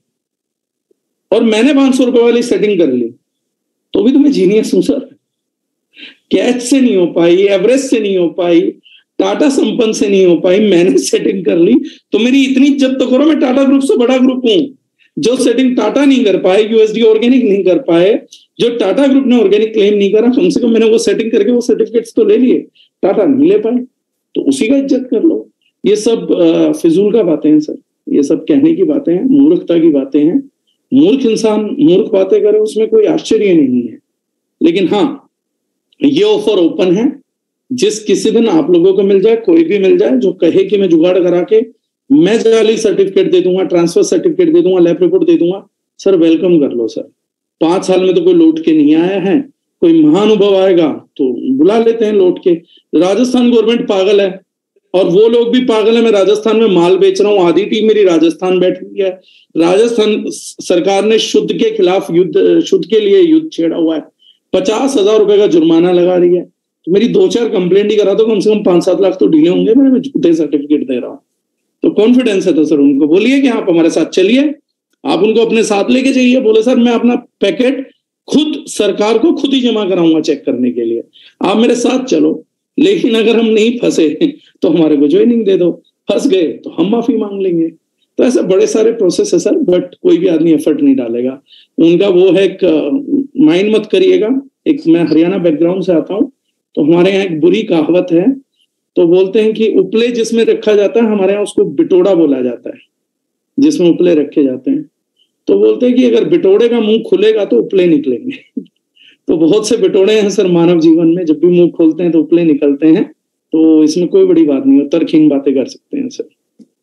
और मैंने 500 रुपए वाली सेटिंग कर ली, तो भी तुम्हें जीनियस हूं सर। कैच से नहीं हो पाई, एवरेस्ट से नहीं हो पाई, टाटा संपन्न से नहीं हो पाई, मैंने सेटिंग कर ली। तो मेरी इतनी इज्जत तो करो, मैं टाटा ग्रुप से बड़ा ग्रुप हूं। जो सेटिंग टाटा नहीं कर पाए, यूएसडी ऑर्गेनिक नहीं कर पाए, जो टाटा ग्रुप ने ऑर्गेनिक क्लेम नहीं करा, कम से कम मैंने वो सेटिंग करके वो सर्टिफिकेट्स तो ले लिए, टाटा नहीं ले पाए, तो उसी का इज्जत कर लो। ये सब फिजूल का बातें हैं सर, ये सब कहने की बातें हैं, मूर्खता की बातें हैं। मूर्ख इंसान मूर्ख बातें करे, उसमें कोई आश्चर्य नहीं है। लेकिन हाँ, ये ऑफर ओपन है, जिस किसी दिन आप लोगों को मिल जाए, कोई भी मिल जाए जो कहे कि मैं जुगाड़ करा के मैं जाली सर्टिफिकेट दे दूंगा, ट्रांसफर सर्टिफिकेट दे दूंगा, लैब रिपोर्ट दे दूंगा, सर वेलकम कर लो सर। 5 साल में तो कोई लौट के नहीं आया है, कोई महानुभव आएगा तो बुला लेते हैं लौट के। राजस्थान गवर्नमेंट पागल है, और वो लोग भी पागल है। मैं राजस्थान में माल बेच रहा हूँ, आधी टीम मेरी राजस्थान बैठी है। राजस्थान सरकार ने शुद्ध के खिलाफ युद्ध, शुद्ध के लिए युद्ध छेड़ा हुआ है, 50,000 रुपए का जुर्माना लगा रही है। तो मेरी 2-4 कंप्लेंट ही करा, तो कम से कम 5-7 लाख तो डीले होंगे, मैं झूठे सर्टिफिकेट दे रहा हूँ। तो कॉन्फिडेंस है तो सर उनको बोलिए कि आप हमारे साथ चलिए, आप उनको अपने साथ लेके जाइए, बोले सर मैं अपना पैकेट खुद सरकार को खुद ही जमा कराऊंगा चेक करने के लिए, आप मेरे साथ चलो। लेकिन अगर हम नहीं फंसे तो हमारे को ज्वाइनिंग दे दो, फंस गए तो हम माफी मांग लेंगे। तो ऐसे बड़े सारे प्रोसेस है सर, बट कोई भी आदमी एफर्ट नहीं डालेगा। उनका वो है, माइंड मत करिएगा। एक मैं हरियाणा बैकग्राउंड से आता हूँ, तो हमारे यहाँ एक बुरी कहावत है, तो बोलते हैं कि उपले जिसमें रखा जाता है, हमारे यहाँ उसको बिटोड़ा बोला जाता है, जिसमें उपले रखे जाते हैं। तो बोलते हैं कि अगर बिटोड़े का मुंह खुलेगा तो उपले निकलेंगे। तो बहुत से बिटोड़े हैं सर मानव जीवन में, जब भी मुंह खोलते हैं तो उपले निकलते हैं। तो इसमें कोई बड़ी बात नहीं है, तर्कहीन बातें कर सकते हैं सर।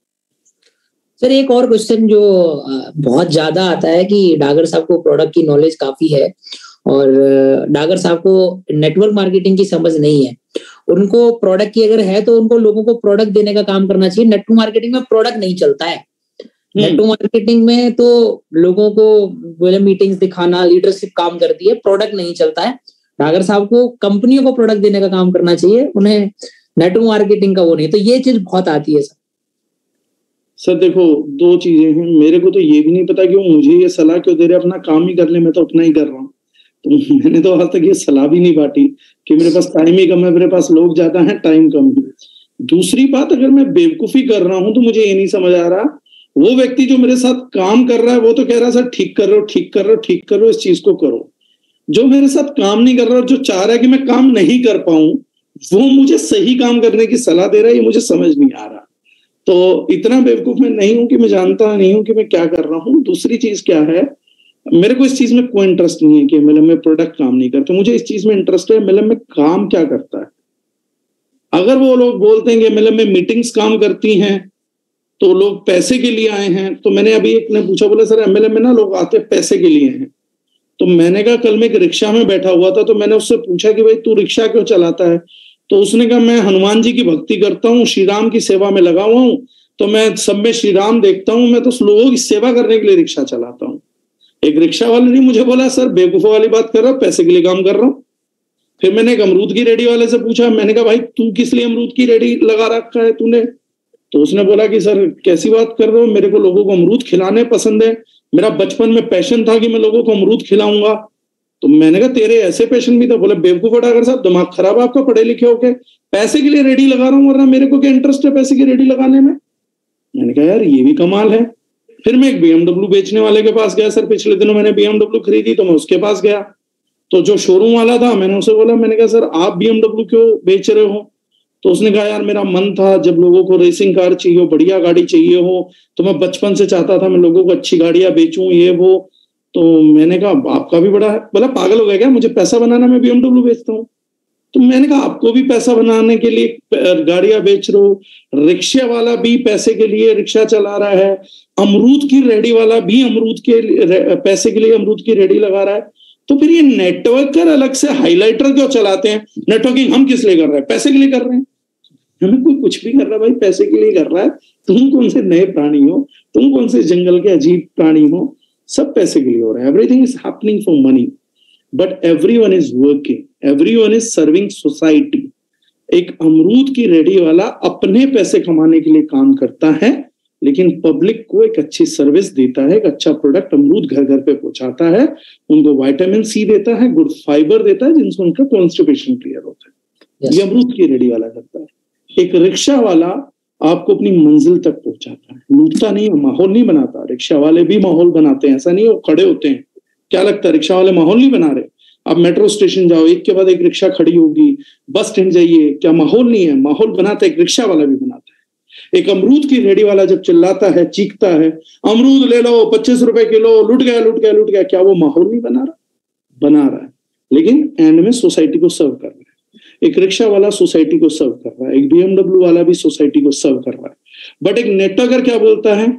सर एक और क्वेश्चन जो बहुत ज्यादा आता है कि डागर साहब को प्रोडक्ट की नॉलेज काफी है, और डागर साहब को नेटवर्क मार्केटिंग की समझ नहीं है। उनको प्रोडक्ट की अगर है तो उनको लोगों को प्रोडक्ट देने का काम करना चाहिए। नेटवर्क मार्केटिंग में प्रोडक्ट नहीं चलता है, नेटवर्क मार्केटिंग में तो लोगों को बोले मीटिंग्स दिखाना, लीडरशिप काम करती है, प्रोडक्ट नहीं चलता है। डागर साहब को कंपनियों को प्रोडक्ट देने का काम करना चाहिए, उन्हें नेटवर्क मार्केटिंग का वो नहीं। तो ये चीज बहुत आती है सर। देखो, दो चीजें हैं। मेरे को तो ये भी नहीं पता कि वो मुझे ये सलाह क्यों दे रहे, अपना काम ही कर ले, मैं तो अपना ही कर रहा हूँ। तो मैंने तो आज तक ये सलाह भी नहीं बांटी कि मेरे पास टाइम ही कम है, मेरे पास लोग ज्यादा हैं, टाइम कम है। दूसरी बात, अगर मैं बेवकूफी कर रहा हूं तो मुझे ये नहीं समझ आ रहा, वो व्यक्ति जो मेरे साथ काम कर रहा है वो तो कह रहा है सर ठीक कर रहे हो, ठीक कर रहे हो, ठीक कर रहे हो, इस चीज को करो। जो मेरे साथ काम नहीं कर रहा, जो चाह रहा है कि मैं काम नहीं कर पाऊं, वो मुझे सही काम करने की सलाह दे रहा है, ये मुझे समझ नहीं आ रहा। तो इतना बेवकूफ मैं नहीं हूं कि मैं जानता नहीं हूं कि मैं क्या कर रहा हूं। दूसरी चीज क्या है, मेरे को इस चीज में कोई इंटरेस्ट नहीं है कि एमएलएम में प्रोडक्ट काम नहीं करते। मुझे इस चीज में इंटरेस्ट है एमएलएम में काम क्या करता है। अगर वो लोग बोलते हैं कि एमएलएम में मीटिंग्स काम करती हैं तो लोग पैसे के लिए आए हैं, तो मैंने अभी एक ने पूछा, बोला सर एमएलएम में ना लोग आते पैसे के लिए हैं। तो मैंने कहा, कल मैं एक रिक्शा में बैठा हुआ था तो मैंने उससे पूछा कि भाई तू रिक्शा क्यों चलाता है? तो उसने कहा मैं हनुमान जी की भक्ति करता हूँ, श्री राम की सेवा में लगा हुआ हूँ, तो मैं सब में श्री राम देखता हूँ, मैं तो लोगों की सेवा करने के लिए रिक्शा चलाता हूँ। एक रिक्शा वाले ने मुझे बोला सर बेवकूफों वाली बात कर रहा हूँ, पैसे के लिए काम कर रहा हूँ। फिर मैंने एक अमरूद की रेडी वाले से पूछा, मैंने कहा भाई तू किस लिए अमरूद की रेडी लगा रखा है तूने? तो उसने बोला कि सर कैसी बात कर रहे हो, मेरे को लोगों को अमरूद खिलाने पसंद है, मेरा बचपन में पैशन था कि मैं लोगों को अमरूद खिलाऊंगा। तो मैंने कहा तेरे ऐसे पैशन भी था? बोले बेवकूफ डागर साहब, दिमाग खराब है आपका, पढ़े लिखे होके पैसे के लिए रेडी लगा रहा हूँ, वरना मेरे को क्या इंटरेस्ट है पैसे की रेडी लगाने में। मैंने कहा यार ये भी कमाल है। फिर मैं एक BMW बेचने वाले के पास गया, सर पिछले दिनों मैंने BMW खरीदी, तो मैं उसके पास गया, तो जो शोरूम वाला था मैंने उसे बोला, मैंने कहा सर आप BMW क्यों बेच रहे हो? तो उसने कहा यार मेरा मन था, जब लोगों को रेसिंग कार चाहिए हो, बढ़िया गाड़ी चाहिए हो, तो मैं बचपन से चाहता था मैं लोगों को अच्छी गाड़ियां बेचूं, ये वो। तो मैंने कहा आपका भी बड़ा है। बोला पागल हो गया क्या, मुझे पैसा बनाना, मैं BMW बेचता हूँ। तो मैंने कहा आपको भी पैसा बनाने के लिए गाड़ियां बेच रहे हो, रिक्शा वाला भी पैसे के लिए रिक्शा चला रहा है, अमरूद की रेडी वाला भी अमरूद के पैसे के लिए अमरूद की रेडी लगा रहा है, तो फिर ये नेटवर्कर अलग से हाईलाइटर क्यों चलाते हैं? नेटवर्किंग हम किस लिए कर रहे हैं? पैसे के लिए कर रहे हैं। हमें कोई कुछ भी कर रहा है भाई, पैसे के लिए कर रहा है। तुम कौन से नए प्राणी हो, तुम कौन से जंगल के अजीब प्राणी हो, सब पैसे के लिए हो रहा है। Everything is happening for money, but everyone is working, everyone is serving society. एक अमरूद की रेडी वाला अपने पैसे कमाने के लिए काम करता है, लेकिन पब्लिक को एक अच्छी सर्विस देता है, एक अच्छा प्रोडक्ट अमरूद घर घर पे पहुंचाता है, उनको विटामिन सी देता है, गुड फाइबर देता है, जिनसे उनका कॉन्स्टिपेशन क्लियर होता है। ये अमरूद की रेडी वाला करता है। एक रिक्शा वाला आपको अपनी मंजिल तक पहुंचाता है, लूटता नहीं, माहौल नहीं बनाता। रिक्शा वाले भी माहौल बनाते हैं, ऐसा नहीं वो खड़े होते हैं। क्या लगता है रिक्शा वाले माहौल नहीं बना रहे? आप मेट्रो स्टेशन जाओ, एक के बाद एक रिक्शा खड़ी होगी, बस स्टैंड जाइए, क्या माहौल नहीं है? माहौल बनाता है, एक रिक्शा वाला भी बनाता है। एक अमरूद की रेडी वाला जब चिल्लाता है, चीखता है, अमरूद ले लो 25 रुपए किलो, लुट गया लुट गया लुट गया, क्या वो माहौल नहीं बना रहा? बना रहा है, लेकिन एंड में सोसाइटी को सर्व कर रहा है। एक रिक्शा वाला सोसाइटी को सर्व कर रहा है, एक BMW वाला भी सोसाइटी को सर्व कर रहा है। बट एक नेटवर्कर क्या बोलता है?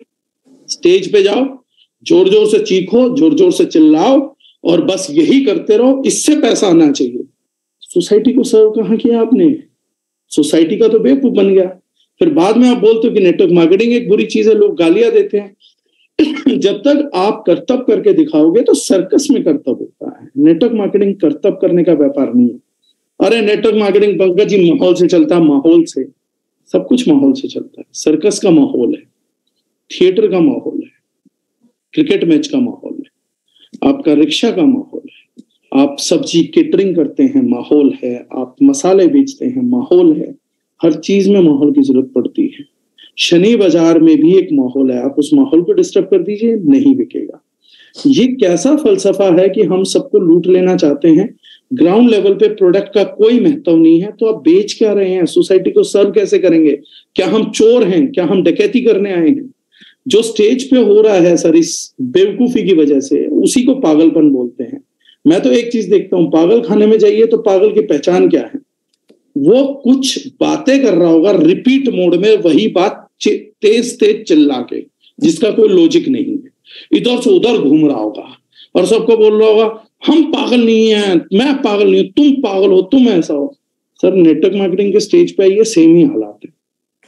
स्टेज पे जाओ, जोर जोर से चीखो, जोर जोर से चिल्लाओ और बस यही करते रहो, इससे पैसा आना चाहिए। सोसाइटी को सर्व कहाँ किया आपने? सोसाइटी का तो बेवकूफ बन गया। फिर बाद में आप बोलते हो कि नेटवर्क मार्केटिंग एक बुरी चीज है, लोग गालियां देते हैं। जब तक आप कर्तव्य करके दिखाओगे तो सर्कस में कर्तव्य होता है। नेटवर्क मार्केटिंग कर्तव्य करने का व्यापार नहीं है। अरे नेटवर्क मार्केटिंग पंकज जी माहौल से चलता है, माहौल से, सब कुछ माहौल से चलता है। सर्कस का माहौल है, थिएटर का माहौल है, क्रिकेट मैच का माहौल है, आपका रिक्शा का माहौल है, आप सब्जी केटरिंग करते हैं, माहौल है, आप मसाले बेचते हैं, माहौल है। हर चीज में माहौल की जरूरत पड़ती है। शनि बाजार में भी एक माहौल है, आप उस माहौल को डिस्टर्ब कर दीजिए, नहीं बिकेगा। ये कैसा फलसफा है कि हम सबको लूट लेना चाहते हैं, ग्राउंड लेवल पे प्रोडक्ट का कोई महत्व नहीं है, तो आप बेच क्या रहे हैं? सोसाइटी को सर्व कैसे करेंगे? क्या हम चोर हैं? क्या हम डकैती करने आए हैं? जो स्टेज पे हो रहा है सर, इस बेवकूफी की वजह से, उसी को पागलपन बोलते हैं। मैं तो एक चीज देखता हूँ, पागल खाने में जाइए तो पागल की पहचान क्या है? वो कुछ बातें कर रहा होगा रिपीट मोड में, वही बात तेज तेज चिल्ला के, जिसका कोई लॉजिक नहीं है, इधर से उधर घूम रहा होगा और सबको बोल रहा होगा हम पागल नहीं है, मैं पागल नहीं हूं, तुम पागल हो, तुम ऐसा हो। सर नेटवर्क मार्केटिंग के स्टेज पे ये सेम ही हालात है।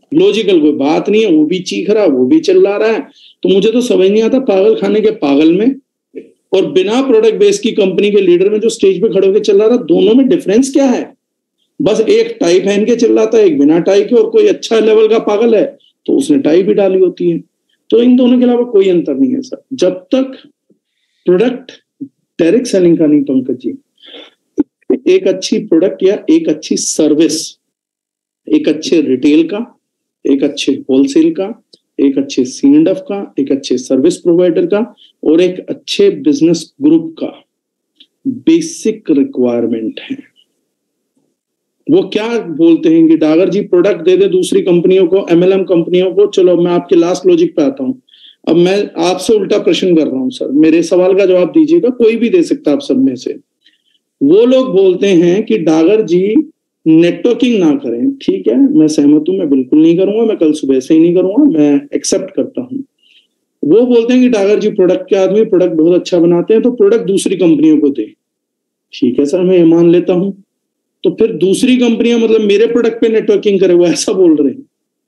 लॉजिकल कोई बात नहीं है, वो भी चीख रहा है, वो भी चिल्ला रहा है। तो मुझे तो समझ नहीं आता, पागल खाने के पागल में और बिना प्रोडक्ट बेस की कंपनी के लीडर में जो स्टेज पे खड़े होकर चिल्ला रहा, दोनों में डिफरेंस क्या है? बस एक टाई पहन के चिल्लाता है, एक बिना टाई के, और कोई अच्छा लेवल का पागल है तो उसने टाई भी डाली होती है। तो इन दोनों के अलावा कोई अंतर नहीं है सर। जब तक प्रोडक्ट डायरेक्ट सेलिंग का नहीं पंकज जी, एक अच्छी प्रोडक्ट या एक अच्छी सर्विस, एक अच्छे रिटेल का, एक अच्छे होलसेल का, एक अच्छे C&F का, एक अच्छे सर्विस प्रोवाइडर का और एक अच्छे बिजनेस ग्रुप का बेसिक रिक्वायरमेंट है। वो क्या बोलते हैं कि डागर जी प्रोडक्ट दे दे दूसरी कंपनियों को, MLM कंपनियों को। चलो मैं आपके लास्ट लॉजिक पे आता हूं। अब मैं आपसे उल्टा प्रश्न कर रहा हूं सर, मेरे सवाल का जवाब दीजिएगा, कोई भी दे सकता है आप सब में से। वो लोग बोलते हैं कि डागर जी नेटवर्किंग ना करें। ठीक है, मैं सहमत हूं, मैं बिल्कुल नहीं करूंगा, मैं कल सुबह से ही नहीं करूंगा, मैं एक्सेप्ट करता हूं। वो बोलते हैं कि डागर जी प्रोडक्ट के आदमी, प्रोडक्ट बहुत अच्छा बनाते हैं, तो प्रोडक्ट दूसरी कंपनियों को दे। ठीक है सर, मैं ये मान लेता हूं। तो फिर दूसरी कंपनियां मतलब मेरे प्रोडक्ट पे नेटवर्किंग करे, वो ऐसा बोल रहे हैं।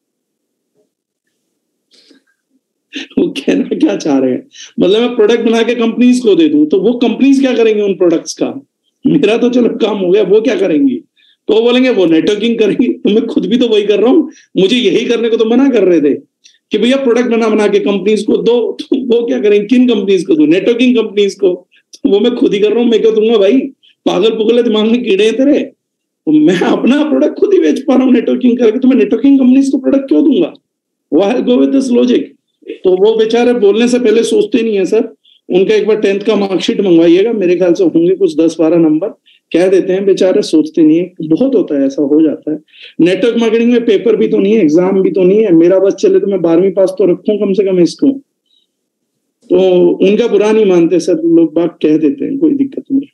वो कहना क्या चाह रहे हैं? मतलब मैं प्रोडक्ट बना के कंपनीज को दे दूं तो वो कंपनीज क्या करेंगे उन प्रोडक्ट्स का? मेरा तो चलो काम हो गया, वो क्या करेंगी? तो वो बोलेंगे वो नेटवर्किंग करेंगी। तो मैं खुद भी तो वही कर रहा हूँ, मुझे यही करने को तो मना कर रहे थे कि भैया प्रोडक्ट बना के कंपनीज को दो। तो वो क्या करेंगे? किन कंपनीज को दो? नेटवर्किंग कंपनीज को। तो वो मैं खुद ही कर रहा हूँ, मैं क्यों दूंगा भाई? पागल पुगले दिमाग में कीड़े हैं तेरे। तो मैं अपना प्रोडक्ट खुद ही बेच पा रहा हूँ नेटवर्किंग करके, तो मैं नेटवर्किंग कंपनीज को प्रोडक्ट क्यों दूंगा? Why go with this logic? तो वो बेचारे बोलने से पहले सोचते नहीं है सर। उनका एक बार 10th का मार्कशीट मंगवाइएगा, मेरे ख्याल से होंगे कुछ 10-12 नंबर, कह देते हैं बेचारे, सोचते नहीं है। बहुत होता है, ऐसा हो जाता है। नेटवर्क मार्केटिंग में पेपर भी तो नहीं है, एग्जाम भी तो नहीं है। मेरा बस चले तो मैं 12वीं पास तो रखूं कम से कम इसको। तो उनका बुरा नहीं मानते सर, लोग बात कह देते हैं, कोई दिक्कत नहीं।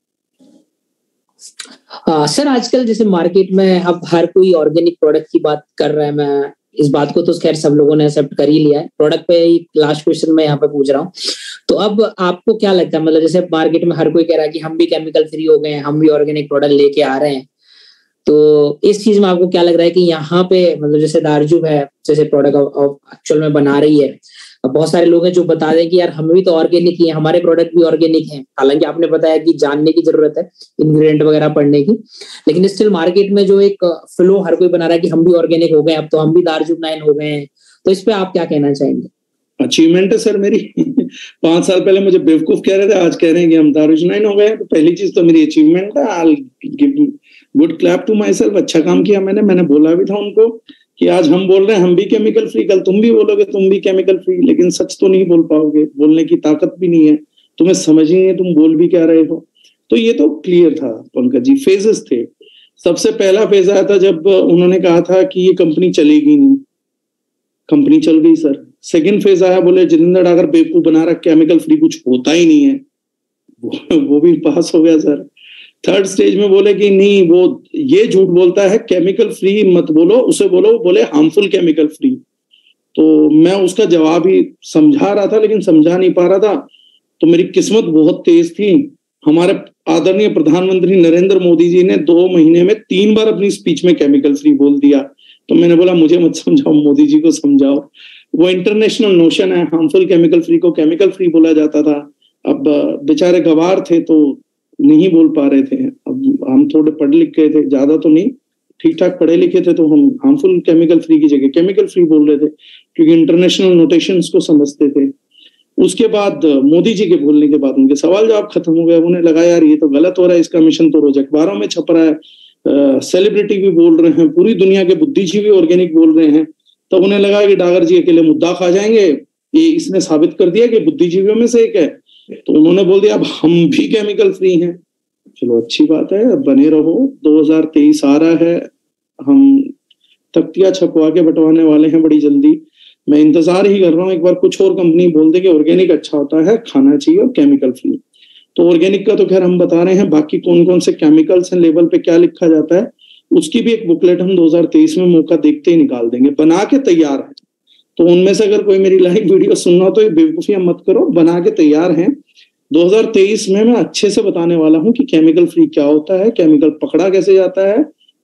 सर आजकल जैसे मार्केट में अब हर कोई ऑर्गेनिक प्रोडक्ट की बात कर रहा है। मैं इस बात को तो खैर सब लोगों ने एक्सेप्ट कर ही लिया है। प्रोडक्ट पे ही लास्ट क्वेश्चन मैं यहाँ पे पूछ रहा हूँ। तो अब आपको क्या लगता है, मतलब जैसे मार्केट में हर कोई कह रहा है कि हम भी केमिकल फ्री हो गए हैं, हम भी ऑर्गेनिक प्रोडक्ट लेके आ रहे हैं, तो इस चीज में आपको क्या लग रहा है कि यहाँ पे मतलब जैसे दारजूब है, जैसे प्रोडक्ट एक्चुअल में बना रही है, अब बहुत सारे लोग हैं जो बता दें कि यार हम भी तो ऑर्गेनिक ही है, हमारे प्रोडक्ट भी ऑर्गेनिक हैं। हालांकि आपने बताया कि जानने की जरूरत है, इंग्रेडिएंट वगैरह पढ़ने की, लेकिन स्टिल मार्केट में जो एक फ्लो हर कोई बना रहा है कि हम भी ऑर्गेनिक हो गए, अब तो हम भी दारजूब 9 हो गए हैं, तो इस पे आप क्या कहना चाहेंगे? अचीवमेंट है सर मेरी। 5 साल पहले मुझे बेवकूफ कह रहे थे, आज कह रहे हैं कि हम दारजूब 9 हो गए। तो पहली चीज तो मेरी अचीवमेंट है, I give good clap to myself. अच्छा काम किया मैंने बोला भी था उनको कि आज हम बोल रहे हैं हम भी केमिकल फ्री, कल तुम भी बोलोगे तुम भी केमिकल फ्री, लेकिन सच तो नहीं बोल पाओगे, बोलने की ताकत भी नहीं है, तुम्हें समझ ही नहीं तुम बोल भी क्या रहे हो। तो ये तो क्लियर था पंकज जी, फेजेस थे। सबसे पहला फेज आया था जब उन्होंने कहा था कि ये कंपनी चलेगी नहीं, कंपनी चल गई सर। सेकंड फेज आया, बोले जितेंद्र डागर बेवकूफ बना रहा, केमिकल फ्री कुछ होता ही नहीं है, वो भी पास हो गया सर। थर्ड स्टेज में बोले कि नहीं वो ये झूठ बोलता है, केमिकल फ्री मत बोलो, उसे बोलो, बोले हार्मफुल केमिकल फ्री। तो मैं उसका जवाब ही समझा रहा था लेकिन समझा नहीं पा रहा था। तो मेरी किस्मत बहुत तेज थी, हमारे आदरणीय प्रधानमंत्री नरेंद्र मोदी जी ने 2 महीने में 3 बार अपनी स्पीच में केमिकल फ्री बोल दिया। तो मैंने बोला मुझे मत समझाओ, मोदी जी को समझाओ। वो इंटरनेशनल नोशन है, हार्मफुल केमिकल फ्री को केमिकल फ्री बोला जाता था। अब बेचारे गवार थे तो नहीं बोल पा रहे थे। अब हम थोड़े पढ़ लिख गए थे, ज्यादा तो नहीं, ठीक ठाक पढ़े लिखे थे, तो हम हार्मफुल केमिकल फ्री की जगह केमिकल फ्री बोल रहे थे क्योंकि इंटरनेशनल नोटेशंस को समझते थे। उसके बाद मोदी जी के बोलने के बाद उनके सवाल जवाब खत्म हो गए। उन्हें लगा यार ये तो गलत हो रहा है, इसका मिशन तो रोज अखबारों में छप रहा है, सेलिब्रिटी भी बोल रहे हैं, पूरी दुनिया के बुद्धिजीवी ऑर्गेनिक बोल रहे हैं। तो उन्हें लगा कि डागर जी अकेले मुद्दा खा जाएंगे, ये इसने साबित कर दिया कि बुद्धिजीवियों में से एक है। तो उन्होंने बोल दिया अब हम भी केमिकल फ्री हैं। चलो अच्छी बात है, बने रहो। 2023 आ रहा है, हम तख्तियां छपवा के बंटवाने वाले हैं बड़ी जल्दी। मैं इंतजार ही कर रहा हूँ एक बार कुछ और कंपनी बोल दे कि ऑर्गेनिक अच्छा होता है, खाना चाहिए और केमिकल फ्री। तो ऑर्गेनिक का तो खैर हम बता रहे हैं, बाकी कौन कौन से केमिकल्स हैं, लेबल पे क्या लिखा जाता है, उसकी भी एक बुकलेट हम 2023 में मौका देखते ही निकाल देंगे, बना के तैयार है। तो उनमें से अगर कोई मेरी लाइव वीडियो सुनना हो तो ये बेवकूफियां मत करो, बना के तैयार हैं। 2023 में मैं अच्छे से बताने वाला हूं कि केमिकल फ्री क्या होता है, केमिकल पकड़ा कैसे जाता है,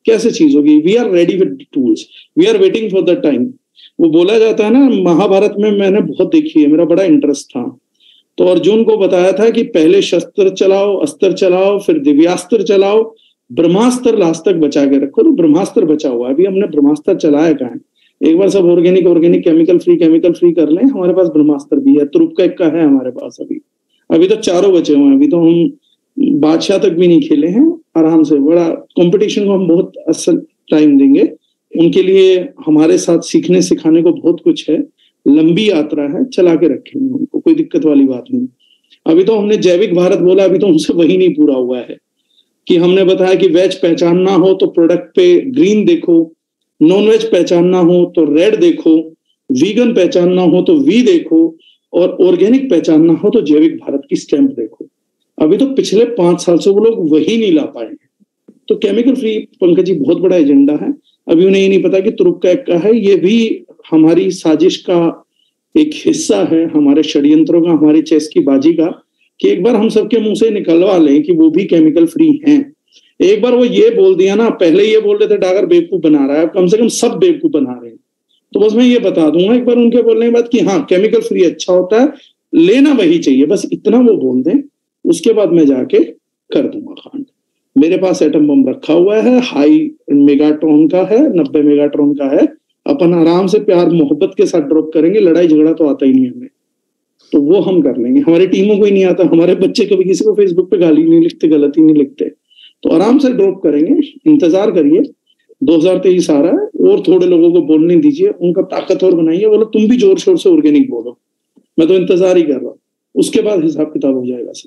कैसे चीज होगी? We are ready with tools, we are waiting for the time. वो बोला जाता है ना, महाभारत में मैंने बहुत देखी है, मेरा बड़ा इंटरेस्ट था। तो अर्जुन को बताया था कि पहले शस्त्र चलाओ, अस्त्र चलाओ, फिर दिव्यास्त्र चलाओ, ब्रह्मास्त्र लास्ट तक बचा के रखो। तो ब्रह्मास्त्र बचा हुआ है, अभी हमने ब्रह्मास्त्र चलाया कहाँ है? एक बार सब ऑर्गेनिक केमिकल फ्री कर लें, हमारे पास ब्रह्मास्त्र भी है, तुरुप का इक्का है हमारे पास। अभी तो 4 बचे हुए हैं, अभी तो हम बादशाह तक भी नहीं खेले हैं। आराम से बड़ा कंपटीशन को हम बहुत असल टाइम देंगे। उनके लिए हमारे साथ सीखने सिखाने को बहुत कुछ है, लंबी यात्रा है, चला के रखेंगे उनको, कोई दिक्कत वाली बात नहीं। अभी तो हमने जैविक भारत बोला, अभी तो उनसे वही नहीं पूरा हुआ है कि हमने बताया कि वेज पहचानना हो तो प्रोडक्ट पे ग्रीन देखो, नॉन वेज पहचानना हो तो रेड देखो, वीगन पहचानना हो तो वी देखो, और ऑर्गेनिक पहचानना हो तो जैविक भारत की स्टैंप देखो। अभी तो पिछले 5 साल से वो लोग वही नहीं ला पाए। तो केमिकल फ्री, पंकज जी, बहुत बड़ा एजेंडा है। अभी उन्हें ये नहीं पता कि तुरुप का इक्का है, ये भी हमारी साजिश का एक हिस्सा है, हमारे षड्यंत्रों का, हमारी चेस की बाजी का, कि एक बार हम सबके मुंह से निकलवा लें कि वो भी केमिकल फ्री हैं। एक बार वो ये बोल दिया ना, पहले ये बोल रहे थे डागर बेवकूफ बना रहा है, कम से कम सब बेवकूफ बना रहे हैं। तो बस मैं ये बता दूंगा एक बार उनके बोलने के बाद कि हाँ, केमिकल फ्री अच्छा होता है, लेना वही चाहिए, बस इतना वो बोल दें, उसके बाद मैं जाके कर दूंगा कांड। मेरे पास एटम बम रखा हुआ है, हाई मेगाट्रॉन का है, 90 मेगाट्रॉन का है। अपन आराम से प्यार मोहब्बत के साथ ड्रॉप करेंगे, लड़ाई झगड़ा तो आता ही नहीं हमें, तो वो हम कर लेंगे। हमारी टीमों को ही नहीं आता, हमारे बच्चे कभी किसी को फेसबुक पे गाली नहीं लिखते, गलती नहीं लिखते, तो आराम से ड्रॉप करेंगे। इंतजार करिए, 2023 आ रहा है, और थोड़े लोगों को बोलने दीजिए, उनका ताकतवर बनाइए, बोलो तुम भी जोर शोर से ऑर्गेनिक बोलो, मैं तो इंतजार ही कर रहा हूँ, उसके बाद हिसाब किताब हो जाएगा।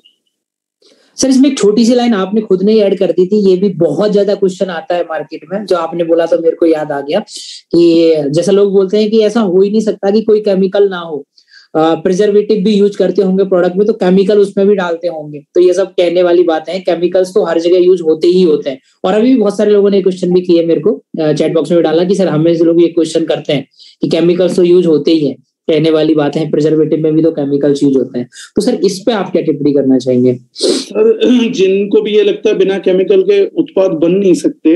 सर इसमें एक छोटी सी लाइन आपने खुद ने ही ऐड कर दी थी, ये भी बहुत ज्यादा क्वेश्चन आता है मार्केट में, जो आपने बोला तो मेरे को याद आ गया कि जैसा लोग बोलते हैं कि ऐसा हो ही नहीं सकता कि कोई केमिकल ना हो, प्रिजर्वेटिव भी यूज करते होंगे प्रोडक्ट में, तो केमिकल उसमें भी डालते होंगे, तो ये सब कहने वाली बातें हैं। केमिकल्स तो हर जगह यूज होते ही होते हैं। और अभी भी बहुत सारे लोगों ने क्वेश्चन भी किए मेरे को, चैट बॉक्स में डाला कि सर हमें से लोग ये क्वेश्चन करते हैं कि केमिकल्स तो यूज होते ही है, कहने वाली बात है, प्रिजर्वेटिव में भी तो केमिकल्स यूज होते हैं। तो सर इस पे आप क्या टिप्पणी करना चाहेंगे? सर जिनको भी ये लगता है बिना केमिकल के उत्पाद बन नहीं सकते,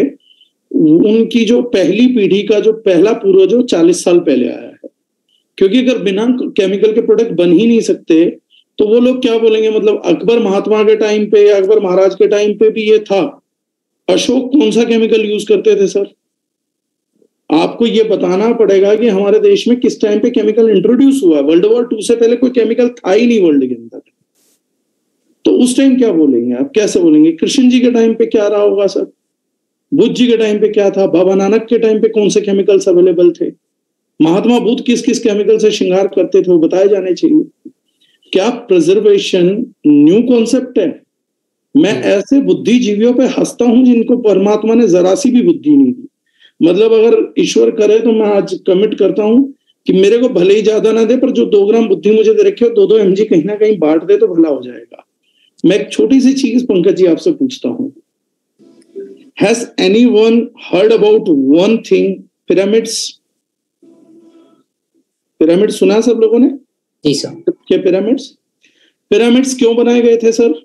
उनकी जो पहली पीढ़ी का जो पहला पूर्वज जो 40 साल पहले आया है, क्योंकि अगर बिना केमिकल के प्रोडक्ट बन ही नहीं सकते तो वो लोग क्या बोलेंगे? मतलब अकबर महात्मा के टाइम पे या अकबर महाराज के टाइम पे भी ये था। अशोक कौन सा केमिकल यूज करते थे सर? आपको ये बताना पड़ेगा कि हमारे देश में किस टाइम पे केमिकल इंट्रोड्यूस हुआ। वर्ल्ड वॉर 2 से पहले कोई केमिकल था ही नहीं वर्ल्ड के अंदर, तो उस टाइम क्या बोलेंगे आप? कैसे बोलेंगे? कृष्ण जी के टाइम पे क्या रहा होगा सर? बुद्ध जी के टाइम पे क्या था? बाबा नानक के टाइम पे कौन से केमिकल्स अवेलेबल थे? महात्मा बुद्ध किस किस केमिकल से श्रृंगार करते थे, वो बताए जाने चाहिए। क्या प्रिजर्वेशन न्यू कॉन्सेप्ट है? मैं ऐसे बुद्धिजीवियों पे हंसता हूं जिनको परमात्मा ने जरा सी भी बुद्धि नहीं दी। मतलब अगर ईश्वर करे तो मैं आज कमिट करता हूं कि मेरे को भले ही ज्यादा ना दे, पर जो 2 ग्राम बुद्धि मुझे दे रखी हो, 2-2 mg कहीं ना कहीं बांट दे तो भला हो जाएगा। मैं एक छोटी सी चीज पंकज जी आपसे पूछता हूं, has anyone heard about one thing, pyramids? Pyramid सुना सब लोगों ने? जी सर। क्या पिरामिड्स क्यों बनाए गए थे सर?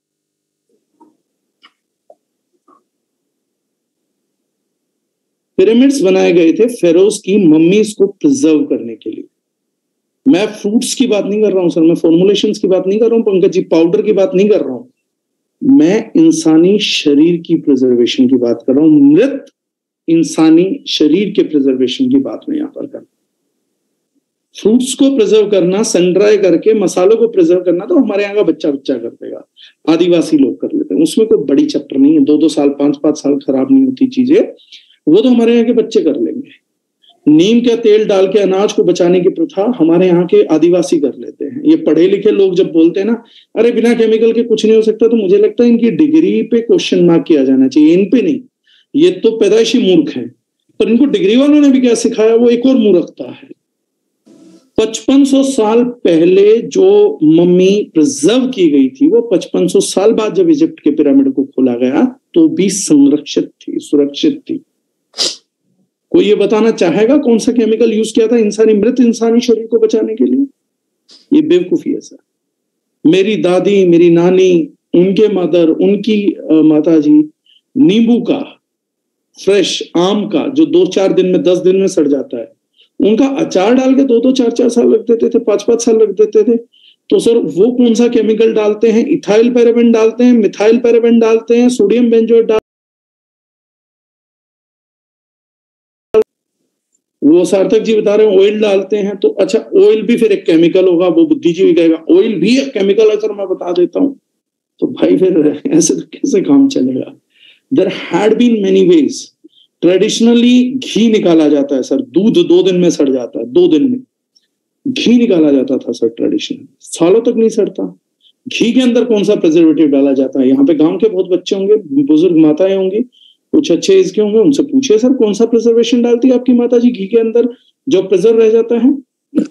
पिरामिड्स बनाए गए थे फेरोज की मम्मीज को प्रिजर्व करने के लिए। मैं फ्रूट्स की बात नहीं कर रहा हूं सर, मैं फॉर्मुलेशंस की बात नहीं कर रहा हूं पंकज जी, पाउडर की बात नहीं कर रहा हूं। मैं इंसानी शरीर की प्रिजर्वेशन की बात कर रहा हूं, मृत इंसानी शरीर के प्रिजर्वेशन की बात मैं यहां पर कर रहा हूं। फ्रूट्स को प्रिजर्व करना, सन ड्राई करके मसालों को प्रिजर्व करना तो हमारे यहाँ का बच्चा कर देगा, आदिवासी लोग कर लेते हैं, उसमें कोई बड़ी चैप्टर नहीं है। 2-2 साल 5-5 साल खराब नहीं होती चीजें, वो तो हमारे यहाँ के बच्चे कर लेंगे। नीम का तेल डाल के अनाज को बचाने की प्रथा हमारे यहाँ के आदिवासी कर लेते हैं। ये पढ़े लिखे लोग जब बोलते हैं ना, अरे बिना केमिकल के कुछ नहीं हो सकता, तो मुझे लगता है इनकी डिग्री पे क्वेश्चन मार्क किया जाना चाहिए, इन पे नहीं। ये तो पैदाइशी मूर्ख है, पर इनको डिग्री वालों ने भी क्या सिखाया, वो एक और मूर्खता है। 5500 साल पहले जो मम्मी प्रिजर्व की गई थी, वो 5500 साल बाद जब इजिप्ट के पिरामिड को खोला गया तो भी संरक्षित थी, सुरक्षित थी। कोई ये बताना चाहेगा कौन सा केमिकल यूज किया था मृत इंसानी शरीर को बचाने के लिए? ये बेवकूफी है सर। मेरी दादी, मेरी नानी, उनके मदर, उनकी माताजी नींबू का फ्रेश आम का जो 2-4 दिन में 10 दिन में सड़ जाता है, उनका अचार डाल के 2-2 4-4 साल लग देते थे, 5-5 साल लग देते थे। तो सर वो कौन सा केमिकल डालते हैं? इथाइल पैराबेन डालते हैं, मिथाइल पैराबेन डालते हैं, सोडियम बेंजोएट वो सार्थक जी बता रहे हैं ऑयल डालते हैं। तो अच्छा, ऑयल भी फिर एक केमिकल होगा, वो बुद्धिजीवी कहेगा ऑयल भी एक केमिकल है सर, मैं बता देता हूं। तो भाई फिर ऐसे तो कैसे काम चलेगा? There had been many ways. Traditionally घी निकाला जाता है सर, दूध 2 दिन में सड़ जाता है, 2 दिन में घी निकाला जाता था सर ट्रेडिशनल, सालों तक नहीं सड़ता। घी के अंदर कौन सा प्रिजर्वेटिव डाला जाता है? यहाँ पे गांव के बहुत बच्चे होंगे, बुजुर्ग माताएं होंगी, कुछ अच्छे एज के होंगे, उनसे पूछिए सर कौन सा प्रिजर्वेशन डालती है आपकी माता जी घी के अंदर जो प्रिजर्व रह जाता है?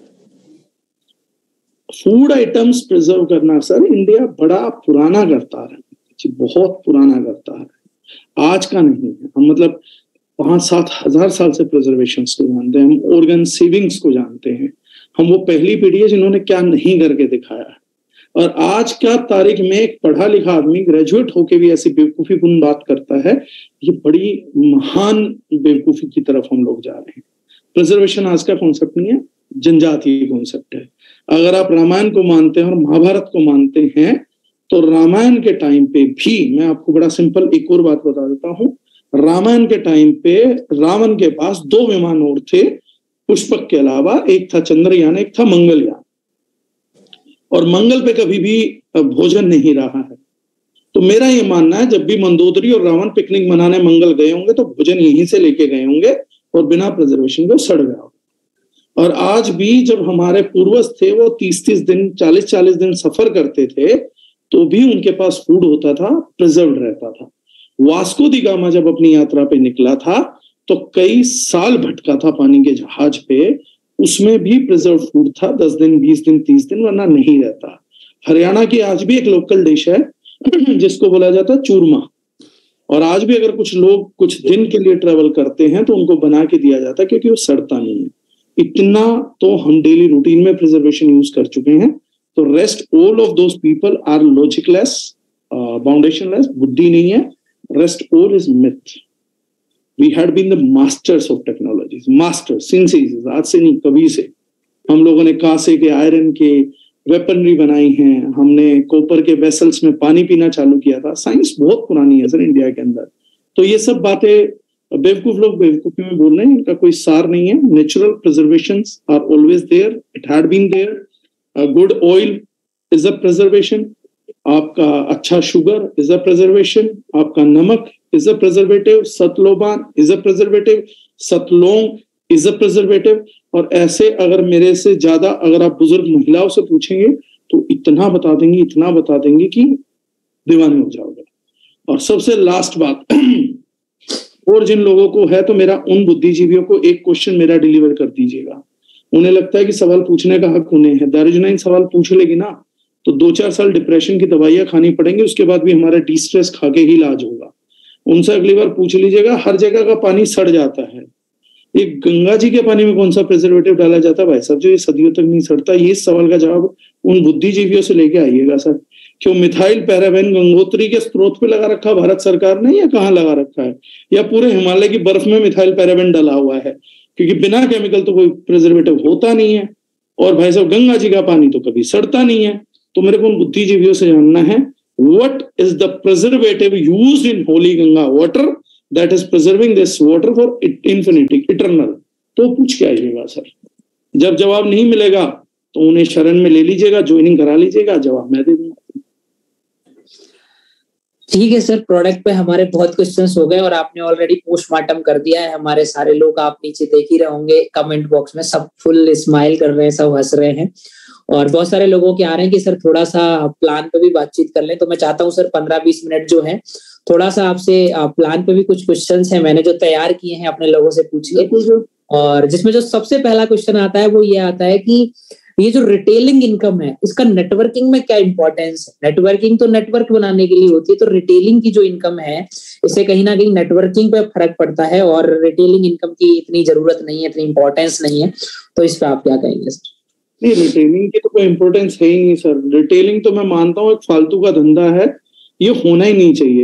फूड आइटम्स प्रिजर्व करना सर इंडिया बड़ा पुराना करता है, बहुत पुराना करता है, आज का नहीं है। हम मतलब 5-7 हजार साल से प्रिजर्वेशन को जानते हैं, हम ऑर्गन सेविंग्स को जानते हैं, हम वो पहली पीढ़ी है जिन्होंने क्या नहीं करके दिखाया है। और आज क्या तारीख में एक पढ़ा लिखा आदमी ग्रेजुएट होके भी ऐसी बेवकूफीपूर्ण बात करता है, ये बड़ी महान बेवकूफी की तरफ हम लोग जा रहे हैं। प्रिजर्वेशन आज का कॉन्सेप्ट नहीं है, जनजातीय कॉन्सेप्ट है। अगर आप रामायण को मानते हैं और महाभारत को मानते हैं, तो रामायण के टाइम पे भी, मैं आपको बड़ा सिंपल एक और बात बता देता हूँ, रामायण के टाइम पे रावण के पास 2 विमान और थे पुष्पक के अलावा, एक था चंद्रयान, एक था मंगलयान, और मंगल पे कभी भी भोजन नहीं रहा है। तो मेरा ये मानना है जब भी मंदोदरी और रावण पिकनिक मनाने मंगल गए होंगे तो भोजन यहीं से लेके गए होंगे और बिना प्रिजर्वेशन के सड़ गया होगा। और आज भी जब हमारे पूर्वज थे वो 30-30 दिन 40-40 दिन सफर करते थे, तो भी उनके पास फूड होता था, प्रिजर्व रहता था। वास्को दी गामा जब अपनी यात्रा पे निकला था तो कई साल भटका था पानी के जहाज पे, उसमें भी प्रिजर्व फूड था, 10 दिन 20 दिन 30 दिन, वरना नहीं रहता। हरियाणा की आज भी एक लोकल डिश है जिसको बोला जाता है चूरमा, और आज भी अगर कुछ लोग कुछ दिन के लिए ट्रेवल करते हैं तो उनको बना के दिया जाता है, क्योंकि वो सड़ता नहीं है। इतना तो हम डेली रूटीन में प्रिजर्वेशन यूज कर चुके हैं। तो rest all of those people are logicless, foundationless, बुद्धि नहीं है, rest all is myth. We had been the masters of technologies, masters since ages, आज से नहीं कभी से। हम लोगों ने कांसे के, आयरन के वेपनरी बनाई हैं, हमने कॉपर के वेसल्स में पानी पीना चालू किया था। साइंस बहुत पुरानी है सर इंडिया के अंदर। तो ये सब बातें बेवकूफ लोग बेवकूफी में बोल रहे हैं, इनका कोई सार नहीं है। Natural preservations are always there, it had been there. Good oil is a preservation, आपका अच्छा शुगर इज अ प्रिजर्वेशन, आपका नमक is a preservative, सतलोबान is a preservative, सतलोंग is a preservative। और ऐसे अगर मेरे से ज्यादा अगर आप बुजुर्ग महिलाओं से पूछेंगे तो इतना बता देंगी कि दीवाने हो जाओगे। और सबसे लास्ट बात और जिन लोगों को है, तो मेरा उन बुद्धिजीवियों को एक क्वेश्चन मेरा डिलीवर कर दीजिएगा। उन्हें लगता है कि सवाल पूछने का हक उन्हें है, दारुजनाइन सवाल पूछ लेगी ना तो 2-4 साल डिप्रेशन की दवाइयां खानी पड़ेंगी, उसके बाद भी हमारा डिस्ट्रेस खा के ही इलाज होगा। उनसे अगली बार पूछ लीजिएगा, हर जगह का पानी सड़ जाता है, ये गंगा जी के पानी में कौन सा प्रिजर्वेटिव डाला जाता है भाई साहब जो ये सदियों तक नहीं सड़ता? ये सवाल का जवाब उन बुद्धिजीवियों से लेके आइएगा सर। क्यों मिथाइल पैराबेन गंगोत्री के स्रोत पे लगा रखा भारत सरकार ने, या कहाँ लगा रखा है, या पूरे हिमालय की बर्फ में मिथाइल पैराबेन डाला हुआ है? क्योंकि बिना केमिकल तो कोई प्रिजर्वेटिव होता नहीं है। और भाई साहब गंगा जी का पानी तो कभी सड़ता नहीं है। तो मेरे को उन बुद्धिजीवियों से जानना है, what is the preservative used in holy Ganga water that is preserving this water for infinity, eternal? तो पूछ के आइएगा सर। जब जवाब नहीं मिलेगा तो उन्हें शरण में ले लीजिएगा, ज्वाइनिंग करा लीजिएगा, जवाब मैं दे दूंगा। ठीक है सर, प्रोडक्ट पे हमारे बहुत क्वेश्चंस हो गए और आपने ऑलरेडी पोस्टमार्टम कर दिया है। हमारे सारे लोग, आप नीचे देख ही रहे होंगे कमेंट बॉक्स में, सब फुल स्माइल कर रहे हैं, सब हंस रहे हैं। और बहुत सारे लोगों के आ रहे हैं कि सर थोड़ा सा प्लान पे भी बातचीत कर लें। तो मैं चाहता हूं सर 15-20 मिनट जो है थोड़ा सा आपसे प्लान पे भी कुछ क्वेश्चंस हैं मैंने जो तैयार किए हैं अपने लोगों से पूछिए। और जिसमें जो सबसे पहला क्वेश्चन आता है वो ये आता है कि ये जो रिटेलिंग इनकम है इसका नेटवर्किंग में क्या इंपॉर्टेंस है? नेटवर्किंग तो नेटवर्क बनाने के लिए होती है, तो रिटेलिंग की जो इनकम है इससे कहीं ना कहीं नेटवर्किंग पे फर्क पड़ता है और रिटेलिंग इनकम की इतनी जरूरत नहीं है, इतनी इंपॉर्टेंस नहीं है। तो इस पर आप क्या कहेंगे सर? नहीं, रिटेलिंग की तो कोई इंपॉर्टेंस है ही नहीं सर। रिटेलिंग तो मैं मानता हूँ एक फालतू का धंधा है, ये होना ही नहीं चाहिए।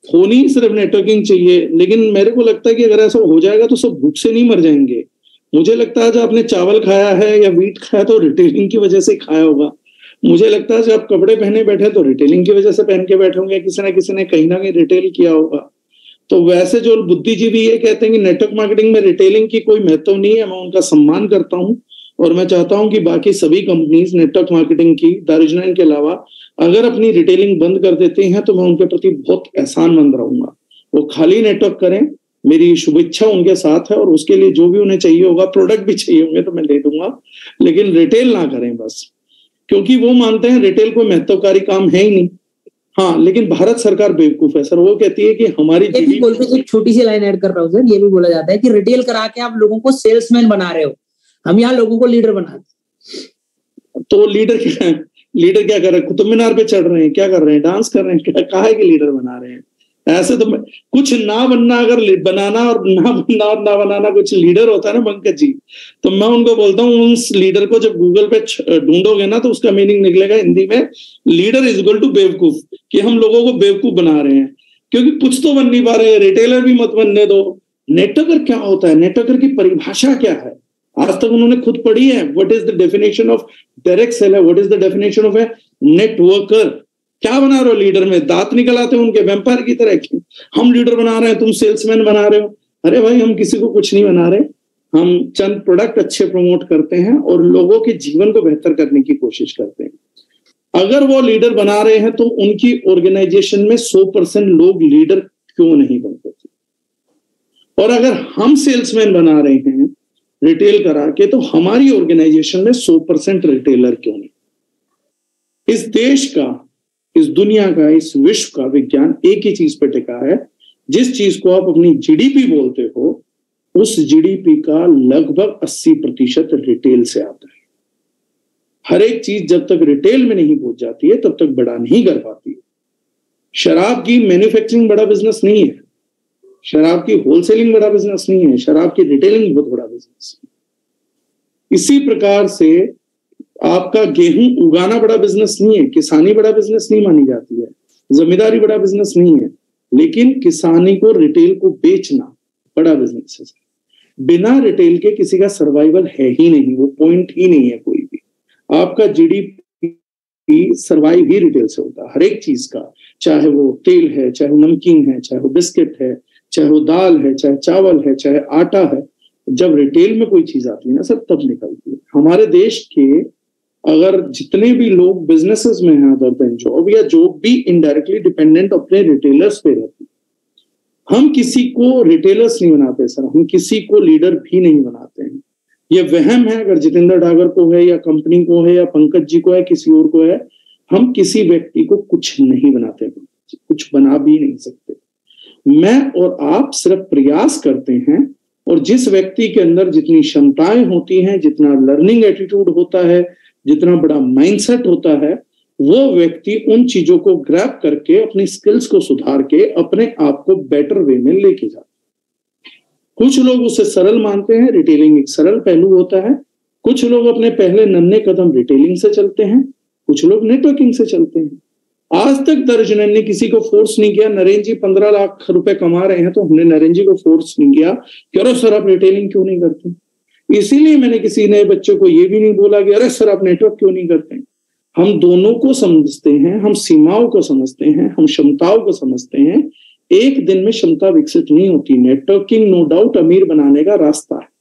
होनी सिर्फ नेटवर्किंग चाहिए, लेकिन मेरे को लगता है कि अगर ऐसा हो जाएगा तो सब भूख से नहीं मर जाएंगे। मुझे लगता है जब आपने चावल खाया है या व्हीट खाया तो रिटेलिंग की वजह से खाया होगा। मुझे लगता है जब आप कपड़े पहने बैठे तो रिटेलिंग की वजह से पहन के बैठे होंगे, किसी ने कहीं ना कहीं रिटेल किया होगा। तो वैसे जो बुद्धिजीवी ये कहते हैं कि नेटवर्क मार्केटिंग में रिटेलिंग की कोई महत्व नहीं है, मैं उनका सम्मान करता हूं और मैं चाहता हूं कि बाकी सभी कंपनीज नेटवर्क मार्केटिंग की दारुजनाइन के अलावा अगर अपनी रिटेलिंग बंद कर देते हैं तो मैं उनके प्रति बहुत एहसानमंद रहूंगा। वो खाली नेटवर्क करें, मेरी शुभेच्छा उनके साथ है और उसके लिए जो भी उन्हें चाहिए होगा, प्रोडक्ट भी चाहिए होंगे तो मैं ले दूंगा, लेकिन रिटेल ना करें बस, क्योंकि वो मानते हैं रिटेल कोई महत्वकारी काम है ही नहीं। हाँ, लेकिन भारत सरकार बेवकूफ है सर, वो कहती है कि हमारी एक छोटी सी लाइन ऐड कर रहा हूँ सर, ये भी बोला जाता है कि रिटेल करा के आप लोगों को सेल्समैन बना रहे हो, हम यहाँ लोगों को लीडर बना रहे। तो लीडर क्या कर रहे हैं? कुतुब मीनार पे चढ़ रहे हैं, क्या कर रहे हैं? डांस कर रहे हैं, क्या कहा है कि लीडर बना रहे हैं? ऐसे तो कुछ ना बनना, अगर बनाना और ना बनाना कुछ लीडर होता है ना पंकज जी, तो मैं उनको बोलता हूँ उस लीडर को जब गूगल पे ढूंढोगे ना तो उसका मीनिंग निकलेगा हिंदी में, लीडर इज इक्वल टू बेवकूफ, कि हम लोगों को बेवकूफ बना रहे हैं, क्योंकि कुछ तो बन नहीं पा रहे हैं। रिटेलर भी मत बनने दो। नेटवर्कर क्या होता है, नेटवर्कर की परिभाषा क्या है, आज तक उन्होंने खुद पढ़ी है? What is the definition of direct seller, what is the definition of a networker? क्या बना रहे हो लीडर में? दांत निकल आते हैं उनके वैम्पायर की तरह, हम लीडर बना रहे हैं, तुम सेल्समैन बना रहे हो। अरे भाई, हम किसी को कुछ नहीं बना रहे, हम चंद प्रोडक्ट अच्छे प्रमोट करते हैं और लोगों के जीवन को बेहतर करने की कोशिश करते हैं। अगर वो लीडर बना रहे हैं तो उनकी ऑर्गेनाइजेशन में 100% लोग लीडर क्यों नहीं बनते? और अगर हम सेल्समैन बना रहे हैं रिटेल करा के, तो हमारी ऑर्गेनाइजेशन में 100% रिटेलर क्यों नहीं? इस देश का, इस दुनिया का, इस विश्व का विज्ञान एक ही चीज पे टिका है, जिस चीज को आप अपनी जीडीपी बोलते हो, उस जीडीपी का लगभग 80% रिटेल से आता है। हर एक चीज जब तक रिटेल में नहीं पहुंच जाती है तब तक बड़ा नहीं कर पाती है। शराब की मैन्युफैक्चरिंग बड़ा बिजनेस नहीं है, शराब की होलसेलिंग बड़ा बिजनेस नहीं है, शराब की रिटेलिंग बहुत बड़ा बिजनेस है। इसी प्रकार से आपका गेहूं उगाना बड़ा बिजनेस नहीं है, किसानी बड़ा बिजनेस नहीं मानी जाती है, जमींदारी बड़ा बिजनेस नहीं है, लेकिन किसानी को, रिटेल को बेचना बड़ा बिजनेस है। बिना रिटेल के किसी का सर्वाइवल है ही नहीं, वो पॉइंट ही नहीं है कोई भी। आपका जीडीपी सर्वाइव ही रिटेल से होता है, हर एक चीज का, चाहे वो तेल है, चाहे वो नमकीन है, चाहे वो बिस्किट है, चाहे वो दाल है, चाहे चावल है, चाहे आटा है। जब रिटेल में कोई चीज आती है ना सर, तब निकलती है। हमारे देश के अगर जितने भी लोग बिजनेसेस में हैं अदर देन जॉब, या जॉब भी इनडायरेक्टली डिपेंडेंट अपने रिटेलर्स पे रहती है। हम किसी को रिटेलर्स नहीं बनाते सर, हम किसी को लीडर भी नहीं बनाते हैं। ये वहम है, अगर जितेंद्र डागर को है या कंपनी को है या पंकज जी को है, किसी और को है, हम किसी व्यक्ति को कुछ नहीं बनाते, कुछ बना भी नहीं सकते। मैं और आप सिर्फ प्रयास करते हैं, और जिस व्यक्ति के अंदर जितनी क्षमताएं होती हैं, जितना लर्निंग एटीट्यूड होता है, जितना बड़ा माइंडसेट होता है, वो व्यक्ति उन चीजों को ग्रैब करके अपनी स्किल्स को सुधार के अपने आप को बेटर वे में लेके जाते हैं। कुछ लोग उसे सरल मानते हैं, रिटेलिंग एक सरल पहलू होता है। कुछ लोग अपने पहले नन्हे कदम रिटेलिंग से चलते हैं, कुछ लोग नेटवर्किंग से चलते हैं। आज तक दर्जनन ने किसी को फोर्स नहीं किया। नरेंद्र जी 15 लाख रुपए कमा रहे हैं तो हमने नरेंद्र जी को फोर्स नहीं किया कि अरे सर आप रिटेलिंग क्यों नहीं करते। इसीलिए मैंने किसी नए बच्चे को ये भी नहीं बोला कि अरे सर आप नेटवर्क क्यों नहीं करते। हम दोनों को समझते हैं, हम सीमाओं को समझते हैं, हम क्षमताओं को समझते हैं। एक दिन में क्षमता विकसित नहीं होती। नेटवर्किंग नो डाउट अमीर बनाने का रास्ता है,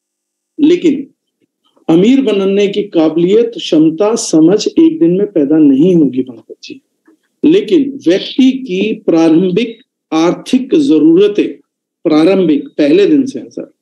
लेकिन अमीर बनने की काबिलियत, क्षमता, समझ एक दिन में पैदा नहीं होगी पंकज जी। लेकिन व्यक्ति की प्रारंभिक आर्थिक जरूरतें प्रारंभिक पहले दिन से है सर।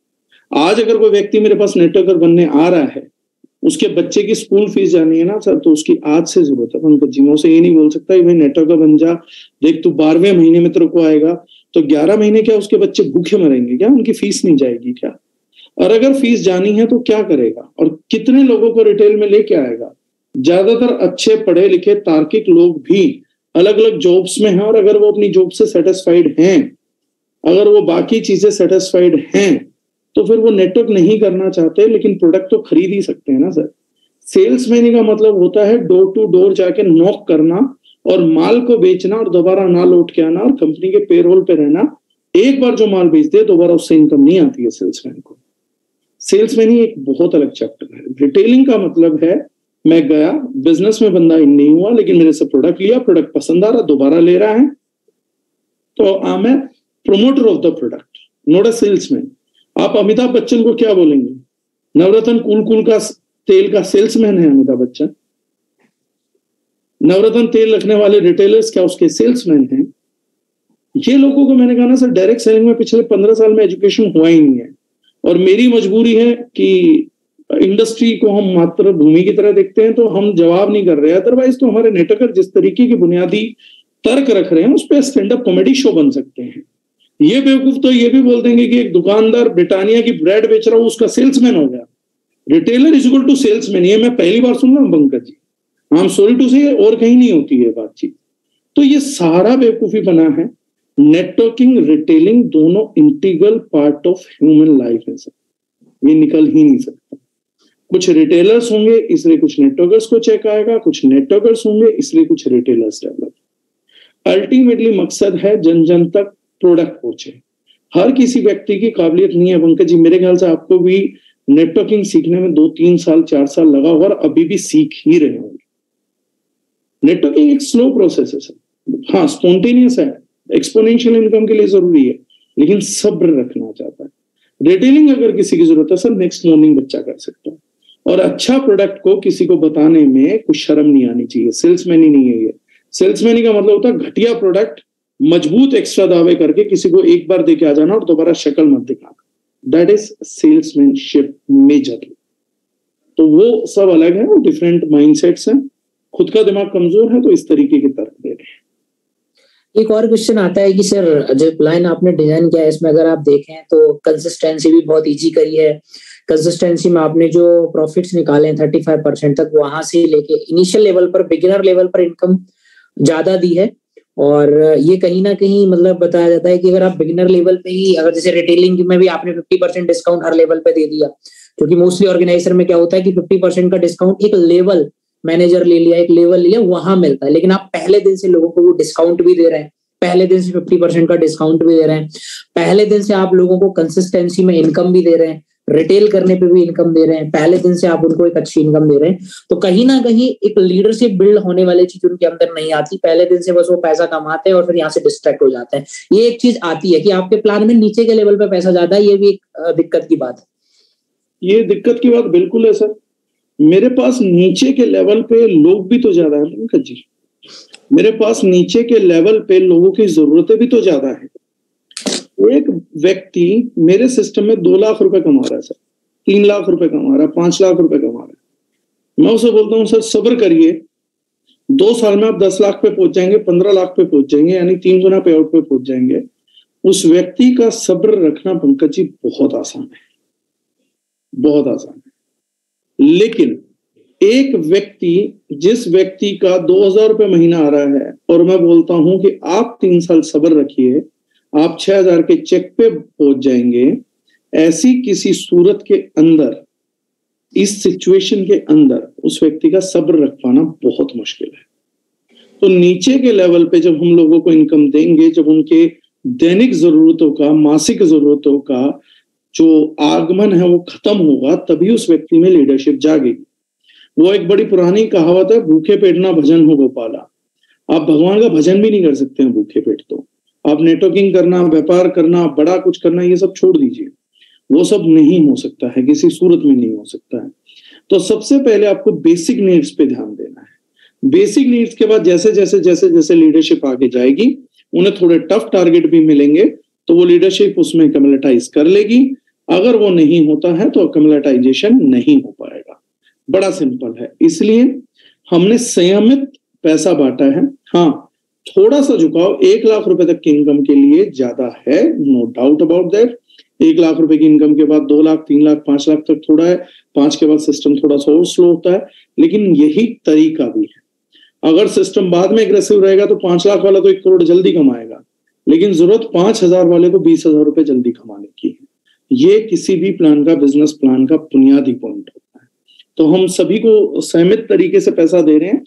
आज अगर कोई व्यक्ति मेरे पास नेटवर्कर बनने आ रहा है, उसके बच्चे की स्कूल फीस जानी है ना सर, तो उसकी आज से जरूरत है पंकज जी। मैं उसे ये नहीं बोल सकता भाई नेटवर्कर बन जा, देख तू 12वें महीने में तेरे को आएगा, तो 11 महीने क्या उसके बच्चे भूखे मरेंगे क्या? उनकी फीस नहीं जाएगी क्या? और अगर फीस जानी है तो क्या करेगा? और कितने लोगों को रिटेल में लेके आएगा? ज्यादातर अच्छे पढ़े लिखे तार्किक लोग भी अलग अलग जॉब्स में हैं, और अगर वो अपनी जॉब से सेटिस्फाइड हैं, अगर वो बाकी चीजें सेटिस्फाइड हैं, तो फिर वो नेटवर्क नहीं करना चाहते, लेकिन प्रोडक्ट तो खरीद ही सकते हैं ना सर। सेल्समैन का मतलब होता है डोर टू डोर जाके नॉक करना और माल को बेचना और दोबारा ना लौट के आना और कंपनी के पेरोल पे रहना। एक बार जो माल बेच दे दोबारा उससे इनकम नहीं आती है सेल्समैन को। सेल्समैन ही एक बहुत अलग चैप्टर है। रिटेलिंग का मतलब है मैं गया, बिजनेस में बंदा इन नहीं हुआ, लेकिन मेरे से प्रोडक्ट लिया, प्रोडक्ट पसंद आ रहा, दोबारा ले रहा है, तो I am promoter of the product, not a salesman. आप अमिताभ बच्चन को क्या बोलेंगे? नवरत्न कूल का तेल का सेल्समैन है अमिताभ बच्चन। नवरत्न तेल रखने वाले रिटेलर्स क्या उसके सेल्समैन हैं? ये लोगों को मैंने कहा ना सर, डायरेक्ट सेलिंग में पिछले 15 साल में एजुकेशन हुआ ही नहीं है। और मेरी मजबूरी है कि इंडस्ट्री को हम मात्र भूमि की तरह देखते हैं, तो हम जवाब नहीं कर रहे। अदरवाइज तो हमारे नेटवर्कर जिस तरीके की बुनियादी तर्क रख रहे हैं उस पर स्टैंड अप कॉमेडी शो बन सकते हैं। ये बेवकूफ तो ये भी बोल देंगे कि एक दुकानदार ब्रिटानिया की ब्रेड बेच रहा हूं उसका सेल्समैन हो गया। Retailer is equal to salesman, ये मैं पहली बार सुन रहा हूं Pankaj ji. I am sorry to say, और कहीं नहीं होती है बातचीत। तो ये सारा बेवकूफी बना है। नेटवर्किंग रिटेलिंग दोनों integral part of human life है सर, ये निकल ही नहीं सकता। कुछ रिटेलर्स होंगे इसलिए कुछ नेटवर्कर्स को चेक आएगा, कुछ नेटवर्कर्स होंगे इसलिए कुछ रिटेलर्स डेवलप। अल्टीमेटली मकसद है जन जन तक प्रोडक्ट पहुंचे। हर किसी व्यक्ति की काबिलियत नहीं है पंकज जी। मेरे ख्याल से आपको भी नेटवर्किंग सीखने में 2-3 साल 4 साल लगा होगा और अभी भी सीख ही रहे होंगे। नेटवर्किंग एक स्लो प्रोसेस है सर। हाँ, स्पॉन्टेनियस है, एक्सपोनेंशियल इनकम के लिए जरूरी है, लेकिन सब्र रखना चाहता है। रिटेलिंग अगर किसी की जरूरत है सर, नेक्स्ट मॉर्निंग बच्चा कर सकता है। और अच्छा प्रोडक्ट को किसी को बताने में कुछ शर्म नहीं आनी चाहिए। सेल्समैन ही नहीं है ये। सेल्समैन का मतलब होता है घटिया प्रोडक्ट मजबूत एक्स्ट्रा दावे करके किसी को एक बार देके आ जाना और दोबारा शक्ल मत दिखाना। That is salesmanship majorly. तो वो सब अलग है, वो डिफरेंट माइंडसेट्स हैं। खुद का दिमाग कमजोर है तो इस तरीके के तर्क दे रहे हैं। एक और क्वेश्चन आता है कि सर जो प्लान आपने डिजाइन किया है इसमें अगर आप देखें तो कंसिस्टेंसी भी बहुत इजी करी है। कंसिस्टेंसी में आपने जो प्रॉफिट्स निकाले हैं 35% तक, वहां से लेके इनिशियल लेवल पर, बिगिनर लेवल पर इनकम ज्यादा दी है। और ये कहीं ना कहीं मतलब बताया जाता है कि अगर आप बिगिनर लेवल पे ही, अगर जैसे रिटेलिंग में भी आपने 50% डिस्काउंट हर लेवल पे दे दिया, क्योंकि मोस्टली ऑर्गेनाइजर में क्या होता है कि 50% का डिस्काउंट एक लेवल मैनेजर ले लिया, एक लेवल लिया, वहां मिलता है। लेकिन आप पहले दिन से लोगों को वो डिस्काउंट भी दे रहे हैं, पहले दिन से 50% का डिस्काउंट भी दे रहे हैं, पहले दिन से आप लोगों को कंसिस्टेंसी में इनकम भी दे रहे हैं, रिटेल करने पे भी इनकम दे रहे हैं, पहले दिन से आप उनको एक अच्छी इनकम दे रहे हैं। तो कहीं ना कहीं एक लीडरशिप बिल्ड होने वाली चीज उनके अंदर नहीं आती। पहले दिन से बस वो पैसा कमाते हैं और फिर यहाँ से डिस्ट्रैक्ट हो जाते हैं। ये एक चीज आती है कि आपके प्लान में नीचे के लेवल पे पैसा ज्यादा है, ये भी एक दिक्कत की बात है। ये दिक्कत की बात बिल्कुल है सर। मेरे पास नीचे के लेवल पे लोग भी तो ज्यादा है पंकज जी। मेरे पास नीचे के लेवल पे लोगों की जरूरतें भी तो ज्यादा है। एक व्यक्ति मेरे सिस्टम में 2 लाख रुपए कमा रहा है सर, 3 लाख रुपए कमा रहा है, 5 लाख रुपए कमा रहा है। मैं उसे बोलता हूँ सर सब्र करिए, 2 साल में आप 10 लाख पे पहुंच जाएंगे, 15 लाख पे पहुंच जाएंगे, यानी 3 गुना पे आउट पे पहुंच जाएंगे। उस व्यक्ति का सब्र रखना पंकज जी बहुत आसान है, बहुत आसान है। लेकिन एक व्यक्ति, जिस व्यक्ति का 2000 रुपए महीना आ रहा है और मैं बोलता हूं कि आप 3 साल सब्र रखिए, आप 6000 के चेक पे पहुंच जाएंगे, ऐसी किसी सूरत के अंदर, इस सिचुएशन के अंदर उस व्यक्ति का सब्र रख पाना बहुत मुश्किल है। तो नीचे के लेवल पे जब हम लोगों को इनकम देंगे, जब उनके दैनिक जरूरतों का, मासिक जरूरतों का जो आगमन है वो खत्म होगा, तभी उस व्यक्ति में लीडरशिप जागेगी। वो एक बड़ी पुरानी कहावत है, भूखे पेट ना भजन हो गोपाला। आप भगवान का भजन भी नहीं कर सकते हैं भूखे पेट। तो आप नेटवर्किंग करना, व्यापार करना, बड़ा कुछ करना, ये सब छोड़ दीजिए, वो सब नहीं हो सकता है, किसी सूरत में नहीं हो सकता है। तो सबसे पहले आपको बेसिक नीड्स पे ध्यान देना है। बेसिक नीड्स के बाद जैसे जैसे जैसे जैसे लीडरशिप आगे जाएगी, उन्हें थोड़े टफ टारगेट भी मिलेंगे, तो वो लीडरशिप उसमें कम्युलेटाइज कर लेगी। अगर वो नहीं होता है तो कम्युलेटाइजेशन नहीं हो पाएगा। बड़ा सिंपल है। इसलिए हमने संयमित पैसा बांटा है। हाँ, थोड़ा सा झुकाव 1 लाख रुपए तक की इनकम के लिए ज्यादा है, no doubt about that. 1 lakh रुपए की इनकम के बाद 2 लाख, 3 लाख, 5 लाख तक थोड़ा है, 5 के बाद सिस्टम थोड़ा सा और स्लो होता है, लेकिन यही तरीका भी है। अगर सिस्टम बाद में एग्रेसिव रहेगा तो 5 लाख वाला तो 1 करोड़ जल्दी कमाएगा, लेकिन जरूरत 5000 वाले को 20,000 रुपए जल्दी कमाने की है। ये किसी भी प्लान का, बिजनेस प्लान का बुनियादी पॉइंट होता है। तो हम सभी को सहमित तरीके से पैसा दे रहे हैं,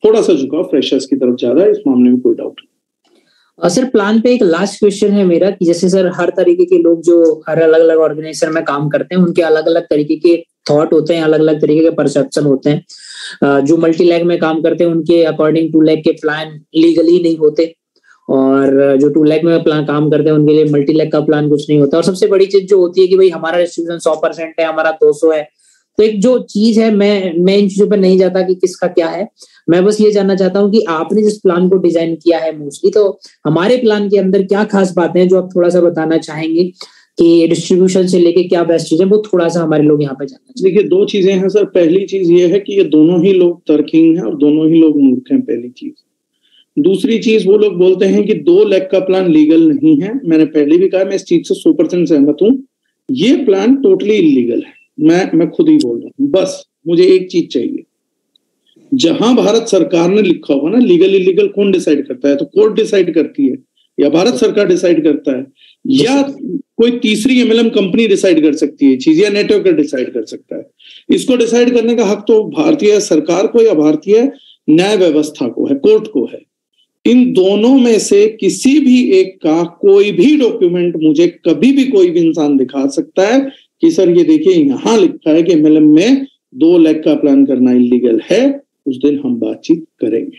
थोड़ा सा झुकाव फ्रेशर्स की तरफ ज्यादा है, इस मामले में कोई डाउट नहीं। सर प्लान पे एक लास्ट क्वेश्चन है मेरा कि जैसे सर हर तरीके के लोग जो हर अलग अलग ऑर्गेनाइजेशन में काम करते हैं उनके अलग अलग तरीके के थॉट होते हैं, अलग अलग तरीके के परसेप्शन होते हैं। जो मल्टी लैग में काम करते हैं उनके अकॉर्डिंग 2 लैग के प्लान लीगली नहीं होते, और जो 2 लैग में प्लान काम करते हैं उनके लिए मल्टी लैग का प्लान कुछ नहीं होता। और सबसे बड़ी चीज जो होती है कि भाई हमारा डिस्ट्रीब्यूशन 100% है, हमारा 200 है। तो एक जो चीज है, मैं इन चीजों पर नहीं जाता कि किसका क्या है, मैं बस ये जानना चाहता हूँ कि आपने जिस प्लान को डिजाइन किया है मोस्टली, तो हमारे प्लान के अंदर क्या खास बातें हैं जो आप थोड़ा सा बताना चाहेंगे कि डिस्ट्रीब्यूशन से लेके क्या बेस्ट चीज है, वो थोड़ा सा हमारे लोग यहाँ पे जानना चाहिए। देखिए 2 चीजें हैं सर। पहली चीज ये है कि ये दोनों ही लोग तर्कहीन हैं और दोनों ही लोग मूर्ख हैं, पहली चीज। दूसरी चीज, वो लोग बोलते हैं कि 2 लैग का प्लान लीगल नहीं है। मैंने पहले भी कहा, मैं इस चीज से 100% सहमत हूँ। ये प्लान टोटली इलीगल है, मैं खुद ही बोल रहा हूँ। बस मुझे एक चीज चाहिए, जहां भारत सरकार ने लिखा होगा ना लीगल इलीगल कौन डिसाइड करता है, तो कोर्ट डिसाइड करती है या भारत सरकार डिसाइड करता है, या कोई तीसरी एमएलएम कंपनी डिसाइड कर सकती है चीज, या नेटवर्क डिसाइड कर सकता है। इसको डिसाइड करने का हक तो भारतीय सरकार को या भारतीय न्याय व्यवस्था को है, कोर्ट को है। इन दोनों में से किसी भी एक का कोई भी डॉक्यूमेंट मुझे कभी भी कोई भी इंसान दिखा सकता है कि सर ये देखिए यहां लिखा है कि एमएलएम में 2 लैग का प्लान करना इलीगल है, उस दिन हम बातचीत करेंगे।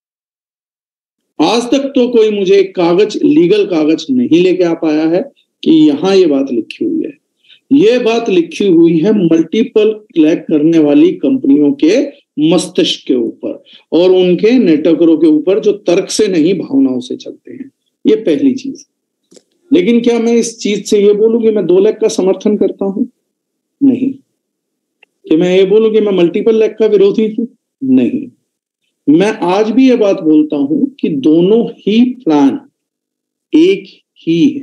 आज तक तो कोई मुझे एक कागज, लीगल कागज नहीं लेके आ पाया है कि यहां ये बात लिखी हुई है। ये बात लिखी हुई है मल्टीपल लैग करने वाली कंपनियों के मस्तिष्क के ऊपर और उनके नेटवर्करों के ऊपर जो तर्क से नहीं भावनाओं से चलते हैं। ये पहली चीज। लेकिन क्या मैं इस चीज से ये बोलूं कि मैं 2 लैग का समर्थन करता हूं? नहीं। कि मैं ये बोलूं कि मैं मल्टीपल लैग का विरोधी हूं? नहीं। मैं आज भी ये बात बोलता हूं कि दोनों ही प्लान एक ही है।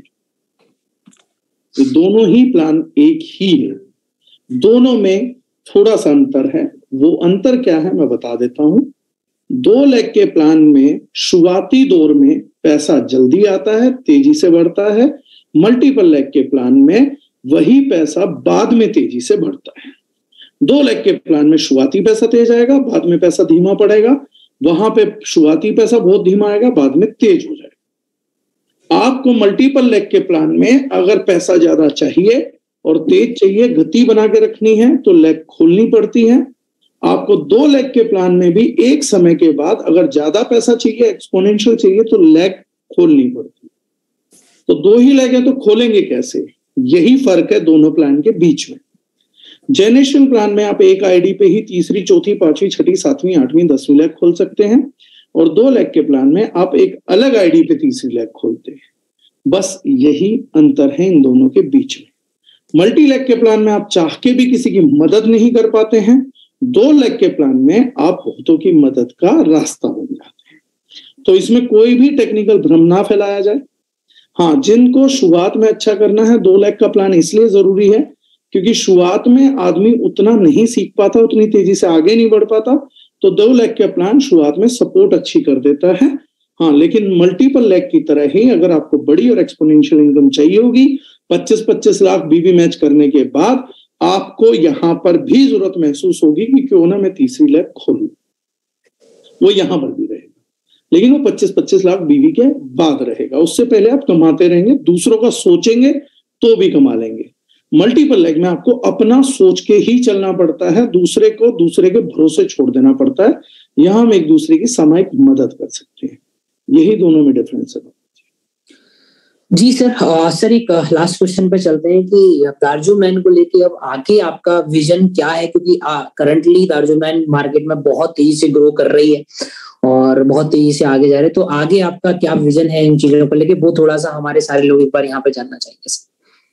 दोनों ही प्लान एक ही है। दोनों में थोड़ा सा अंतर है। वो अंतर क्या है मैं बता देता हूं। 2 लैग के प्लान में शुरुआती दौर में पैसा जल्दी आता है, तेजी से बढ़ता है। मल्टीपल लैग के प्लान में वही पैसा बाद में तेजी से बढ़ता है। 2 लैग के प्लान में शुरुआती पैसा तेज आएगा, बाद में पैसा धीमा पड़ेगा। वहां पे शुरुआती पैसा बहुत धीमा आएगा, बाद में तेज हो जाएगा। आपको मल्टीपल लैग के प्लान में अगर पैसा ज्यादा चाहिए और तेज चाहिए, गति बना के रखनी है तो लैग खोलनी पड़ती है। आपको 2 लैग के प्लान में भी एक समय के बाद अगर ज्यादा पैसा चाहिए, एक्सपोनेंशियल चाहिए, तो लैग खोलनी पड़ती है। तो 2 ही लैग है तो खोलेंगे कैसे? यही फर्क है दोनों प्लान के बीच में। जनरेशन प्लान में आप एक आईडी पे ही तीसरी, चौथी, पांचवी, छठी, सातवीं, आठवीं, 10वीं लैग खोल सकते हैं, और 2 लैग के प्लान में आप एक अलग आईडी पे तीसरी लैग खोलते हैं। बस यही अंतर है इन दोनों के बीच में। मल्टी लैग के प्लान में आप चाह के भी किसी की मदद नहीं कर पाते हैं। 2 लैग के प्लान में आप बहुतों की मदद का रास्ता बन जाते हैं। तो इसमें कोई भी टेक्निकल भ्रम ना फैलाया जाए। हाँ, जिनको शुरुआत में अच्छा करना है, 2 लैग का प्लान इसलिए जरूरी है क्योंकि शुरुआत में आदमी उतना नहीं सीख पाता, उतनी तेजी से आगे नहीं बढ़ पाता। तो 2 लैग का प्लान शुरुआत में सपोर्ट अच्छी कर देता है। हाँ, लेकिन मल्टीपल लैग की तरह ही अगर आपको बड़ी और एक्सपोनेंशियल इनकम चाहिए होगी, 25-25 लाख बीवी मैच करने के बाद आपको यहां पर भी जरूरत महसूस होगी कि क्यों ना मैं तीसरी लैग खोलूं। वो यहां पर भी रहेगा, लेकिन वो 25-25 लाख बीवी के बाद रहेगा। उससे पहले आप कमाते रहेंगे, दूसरों का सोचेंगे तो भी कमा लेंगे। मल्टीपल लैग में आपको अपना सोच के ही चलना पड़ता है, दूसरे को दूसरे के भरोसे छोड़ देना पड़ता है। यहां हम एक दूसरे की सामयिक मदद कर सकते हैं। यही दोनों में डिफरेंस है। जी सर। सर एक लास्ट क्वेश्चन पे चलते हैं कि दार्जुमैन को लेके अब आगे आपका विजन क्या है, क्योंकि करंटली दार्जुमैन मार्केट में बहुत तेजी से ग्रो कर रही है और बहुत तेजी से आगे जा रहे हैं। तो आगे आपका क्या विजन है इन चीजों को लेके, वो थोड़ा सा हमारे सारे लोग एक बार यहाँ पे जानना चाहेंगे सर।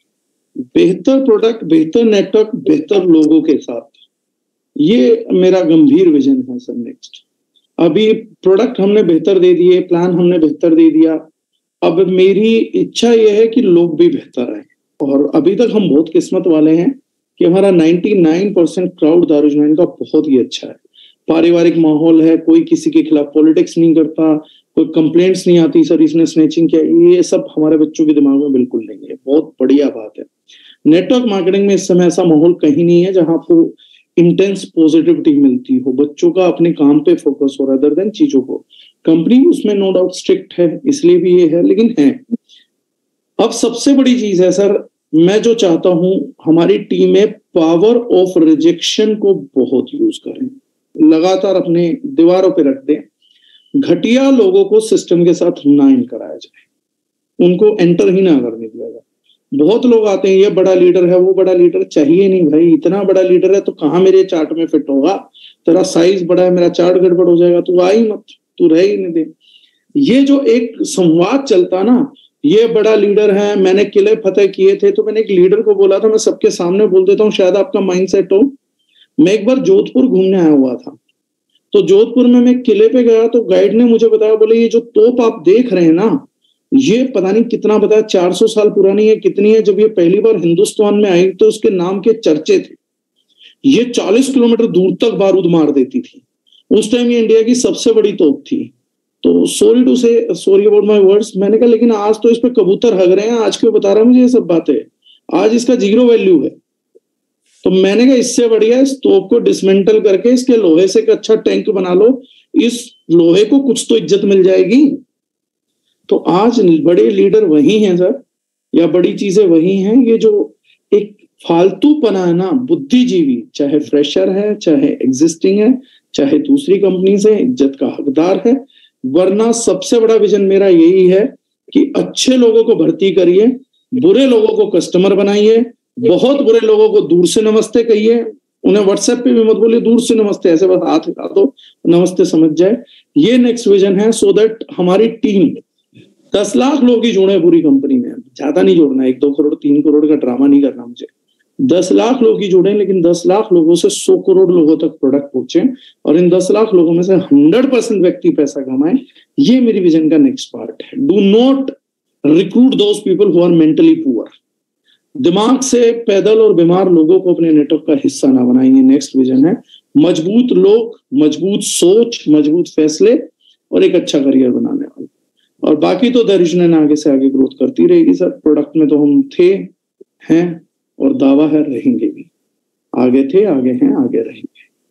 बेहतर प्रोडक्ट, बेहतर नेटवर्क, बेहतर लोगों के साथ, ये मेरा गंभीर विजन है सर। नेक्स्ट, अभी प्रोडक्ट हमने बेहतर दे दिए, प्लान हमने बेहतर दे दिया। अब मेरी इच्छा यह है कि लोग भी बेहतर आए। और अभी तक हम बहुत किस्मत वाले हैं कि हमारा 99% क्राउड दारुजमैन का बहुत ही अच्छा है। पारिवारिक माहौल है, कोई किसी के खिलाफ पॉलिटिक्स नहीं करता, कोई कंप्लेंट्स नहीं आती सर इसने स्नैचिंग किया, ये सब हमारे बच्चों के दिमाग में बिल्कुल नहीं है। बहुत बढ़िया बात है। नेटवर्क मार्केटिंग में इस समय ऐसा माहौल कहीं नहीं है जहां आपको इंटेंस पॉजिटिविटी मिलती हो, बच्चों का अपने काम पे फोकस हो अदर देन चीजों को। कंपनी उसमें नो डाउट स्ट्रिक्ट है, इसलिए भी ये है, लेकिन है। अब सबसे बड़ी चीज है सर, मैं जो चाहता हूं हमारी टीम में पावर ऑफ रिजेक्शन को बहुत यूज करें, लगातार अपने दीवारों पे रख दें। घटिया लोगों को सिस्टम के साथ ना इन कराया जाए, उनको एंटर ही ना करने दिया जाए। बहुत लोग आते हैं, ये बड़ा लीडर है, वो बड़ा लीडर, चाहिए नहीं भाई। इतना बड़ा लीडर है तो कहाँ मेरे चार्ट में फिट होगा? तेरा साइज बड़ा है, मेरा चार्ट गड़बड़ हो जाएगा, तू आ ही मत, तू रह ही नहीं दे। ये जो एक संवाद चलता ना, ये बड़ा लीडर है, मैंने किले फतेह किए थे, तो मैंने एक लीडर को बोला था, मैं सबके सामने बोल देता हूँ, शायद आपका माइंडसेट हो। मैं एक बार जोधपुर घूमने आया हुआ था, तो जोधपुर में मैं किले पे गया, तो गाइड ने मुझे बताया, बोले ये जो तोप आप देख रहे हैं ना, ये पता नहीं कितना बताया 400 साल पुरानी है, कितनी है। जब ये पहली बार हिंदुस्तान में आई तो उसके नाम के चर्चे थे। ये 40 किलोमीटर दूर तक बारूद मार देती थी। उस टाइम ये इंडिया की सबसे बड़ी तोप थी। तो सॉरी अबाउट माय वर्ड्स, मैंने कहा लेकिन आज तो इस पे कबूतर हग रहे हैं, आज क्यों बता रहा है मुझे ये सब बातें? आज इसका 0 वैल्यू है। तो मैंने कहा इससे बढ़िया इस तोप को डिसमेंटल करके इसके लोहे से एक अच्छा टैंक बना लो, इस लोहे को कुछ तो इज्जत मिल जाएगी। तो आज बड़े लीडर वही हैं सर, या बड़ी चीजें वही हैं। ये जो एक फालतूपना है ना, बुद्धिजीवी, चाहे फ्रेशर है, चाहे एग्जिस्टिंग है, चाहे दूसरी कंपनी से, इज्जत का हकदार है। वरना सबसे बड़ा विजन मेरा यही है कि अच्छे लोगों को भर्ती करिए, बुरे लोगों को कस्टमर बनाइए, बहुत बुरे लोगों को दूर से नमस्ते कहिए, उन्हें व्हाट्सएप पे भी मत बोलिए दूर से नमस्ते, ऐसे बस हाथ हिला दो, नमस्ते समझ जाए। ये नेक्स्ट विजन है, सो दैट हमारी टीम 10 लाख लोग ही जुड़े पूरी कंपनी में। ज्यादा नहीं जोड़ना, 1-2 करोड़ 3 करोड़ का ड्रामा नहीं करना मुझे। 10 लाख लोग ही जुड़े, लेकिन 10 लाख लोगों से 100 करोड़ लोगों तक प्रोडक्ट पहुंचे, और इन 10 लाख लोगों में से 100% व्यक्ति पैसा कमाए। ये मेरी विजन का नेक्स्ट पार्ट है। Do not recruit those people who are mentally poor. दिमाग से पैदल और बीमार लोगों को अपने नेटवर्क का हिस्सा ना बनाएंगे। नेक्स्ट विजन है मजबूत लोग, मजबूत सोच, मजबूत फैसले और एक अच्छा करियर बनाने वाले। और बाकी तो दर्जन आगे से आगे ग्रोथ करती रहेगी सर। प्रोडक्ट में तो हम थे, हैं और दावा है रहेंगे भी। आगे थे, आगे हैं, आगे रहेंगे।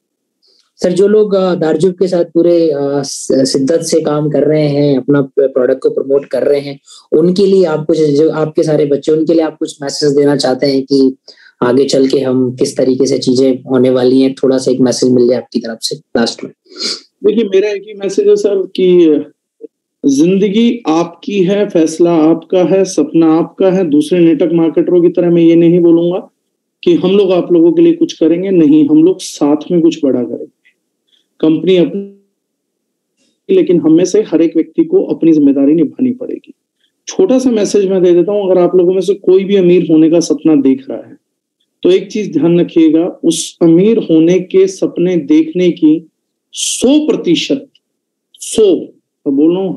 सर जो लोग दार्जुब के साथ पूरे शिद्दत से काम कर रहे हैं, अपना प्रोडक्ट को प्रमोट कर रहे हैं, उनके लिए आप कुछ, जो आपके सारे बच्चे, उनके लिए आप कुछ मैसेज देना चाहते हैं कि आगे चल के हम किस तरीके से चीजें होने वाली हैं? थोड़ा सा एक मैसेज मिल जाए आपकी तरफ से लास्ट में। देखिए मेरा एक ही मैसेज है सर कि जिंदगी आपकी है, फैसला आपका है, सपना आपका है। दूसरे नेटवर्क मार्केटरों की तरह मैं ये नहीं बोलूंगा कि हम लोग आप लोगों के लिए कुछ करेंगे, नहीं, हम लोग साथ में कुछ बड़ा करेंगे। कंपनी अपनी, लेकिन हम में से हर एक व्यक्ति को अपनी जिम्मेदारी निभानी पड़ेगी। छोटा सा मैसेज मैं दे देता हूं, अगर आप लोगों में से कोई भी अमीर होने का सपना देख रहा है तो एक चीज ध्यान रखिएगा, उस अमीर होने के सपने देखने की 100%, 100 बोल रहा हूं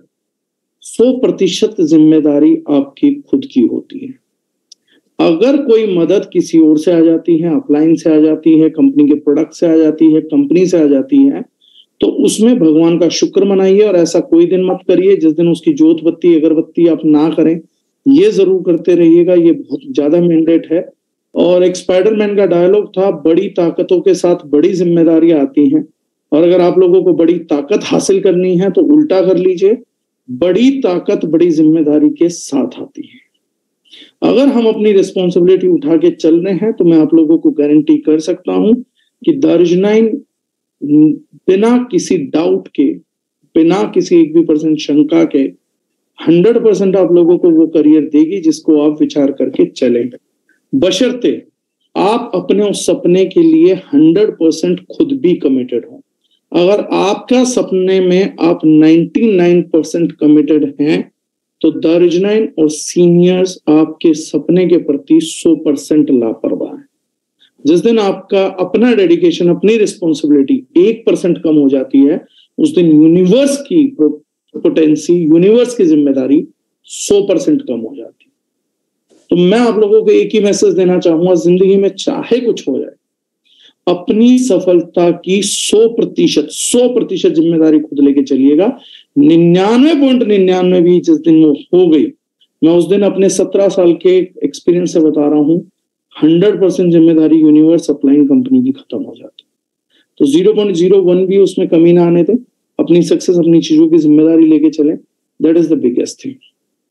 100% जिम्मेदारी आपकी खुद की होती है। अगर कोई मदद किसी और से आ जाती है, अपलाइन से आ जाती है, कंपनी के प्रोडक्ट से आ जाती है, कंपनी से आ जाती है, तो उसमें भगवान का शुक्र मनाइए। और ऐसा कोई दिन मत करिए जिस दिन उसकी जोत बत्ती अगरबत्ती आप ना करें। ये जरूर करते रहिएगा, ये बहुत ज्यादा मैंडेट है। और एक स्पाइडरमैन का डायलॉग था, बड़ी ताकतों के साथ बड़ी जिम्मेदारियां आती हैं। और अगर आप लोगों को बड़ी ताकत हासिल करनी है तो उल्टा कर लीजिए, बड़ी ताकत बड़ी जिम्मेदारी के साथ आती है। अगर हम अपनी रिस्पॉन्सिबिलिटी उठा के चल रहे हैं तो मैं आप लोगों को गारंटी कर सकता हूं कि दार्जिलिंग बिना किसी डाउट के, बिना किसी 1% शंका के 100% आप लोगों को वो करियर देगी जिसको आप विचार करके चलें, बशर्ते आप अपने उस सपने के लिए 100% खुद भी कमिटेड हो। अगर आपका सपने में आप 99% कमिटेड हैं तो दार्जिलिंग और सीनियर्स आपके सपने के प्रति 100% लापरवाह है। जिस दिन आपका अपना डेडिकेशन, अपनी रिस्पॉन्सिबिलिटी 1% कम हो जाती है, उस दिन यूनिवर्स की पोटेंसी, यूनिवर्स की जिम्मेदारी 100% कम हो जाती है। तो मैं आप लोगों को एक ही मैसेज देना चाहूंगा, जिंदगी में चाहे कुछ हो जाए, अपनी सफलता की 100% जिम्मेदारी खुद लेके चलिएगा। 99.99 भी जिस दिन वो हो गई, मैं उस दिन अपने 17 साल के एक्सपीरियंस से बता रहा हूं, 100% जिम्मेदारी यूनिवर्स सप्लाइंग कंपनी की खत्म हो जाती। तो 0.01 भी उसमें कमी ना आने दे, अपनी सक्सेस, अपनी चीजों की जिम्मेदारी लेके चले, that is the biggest thing.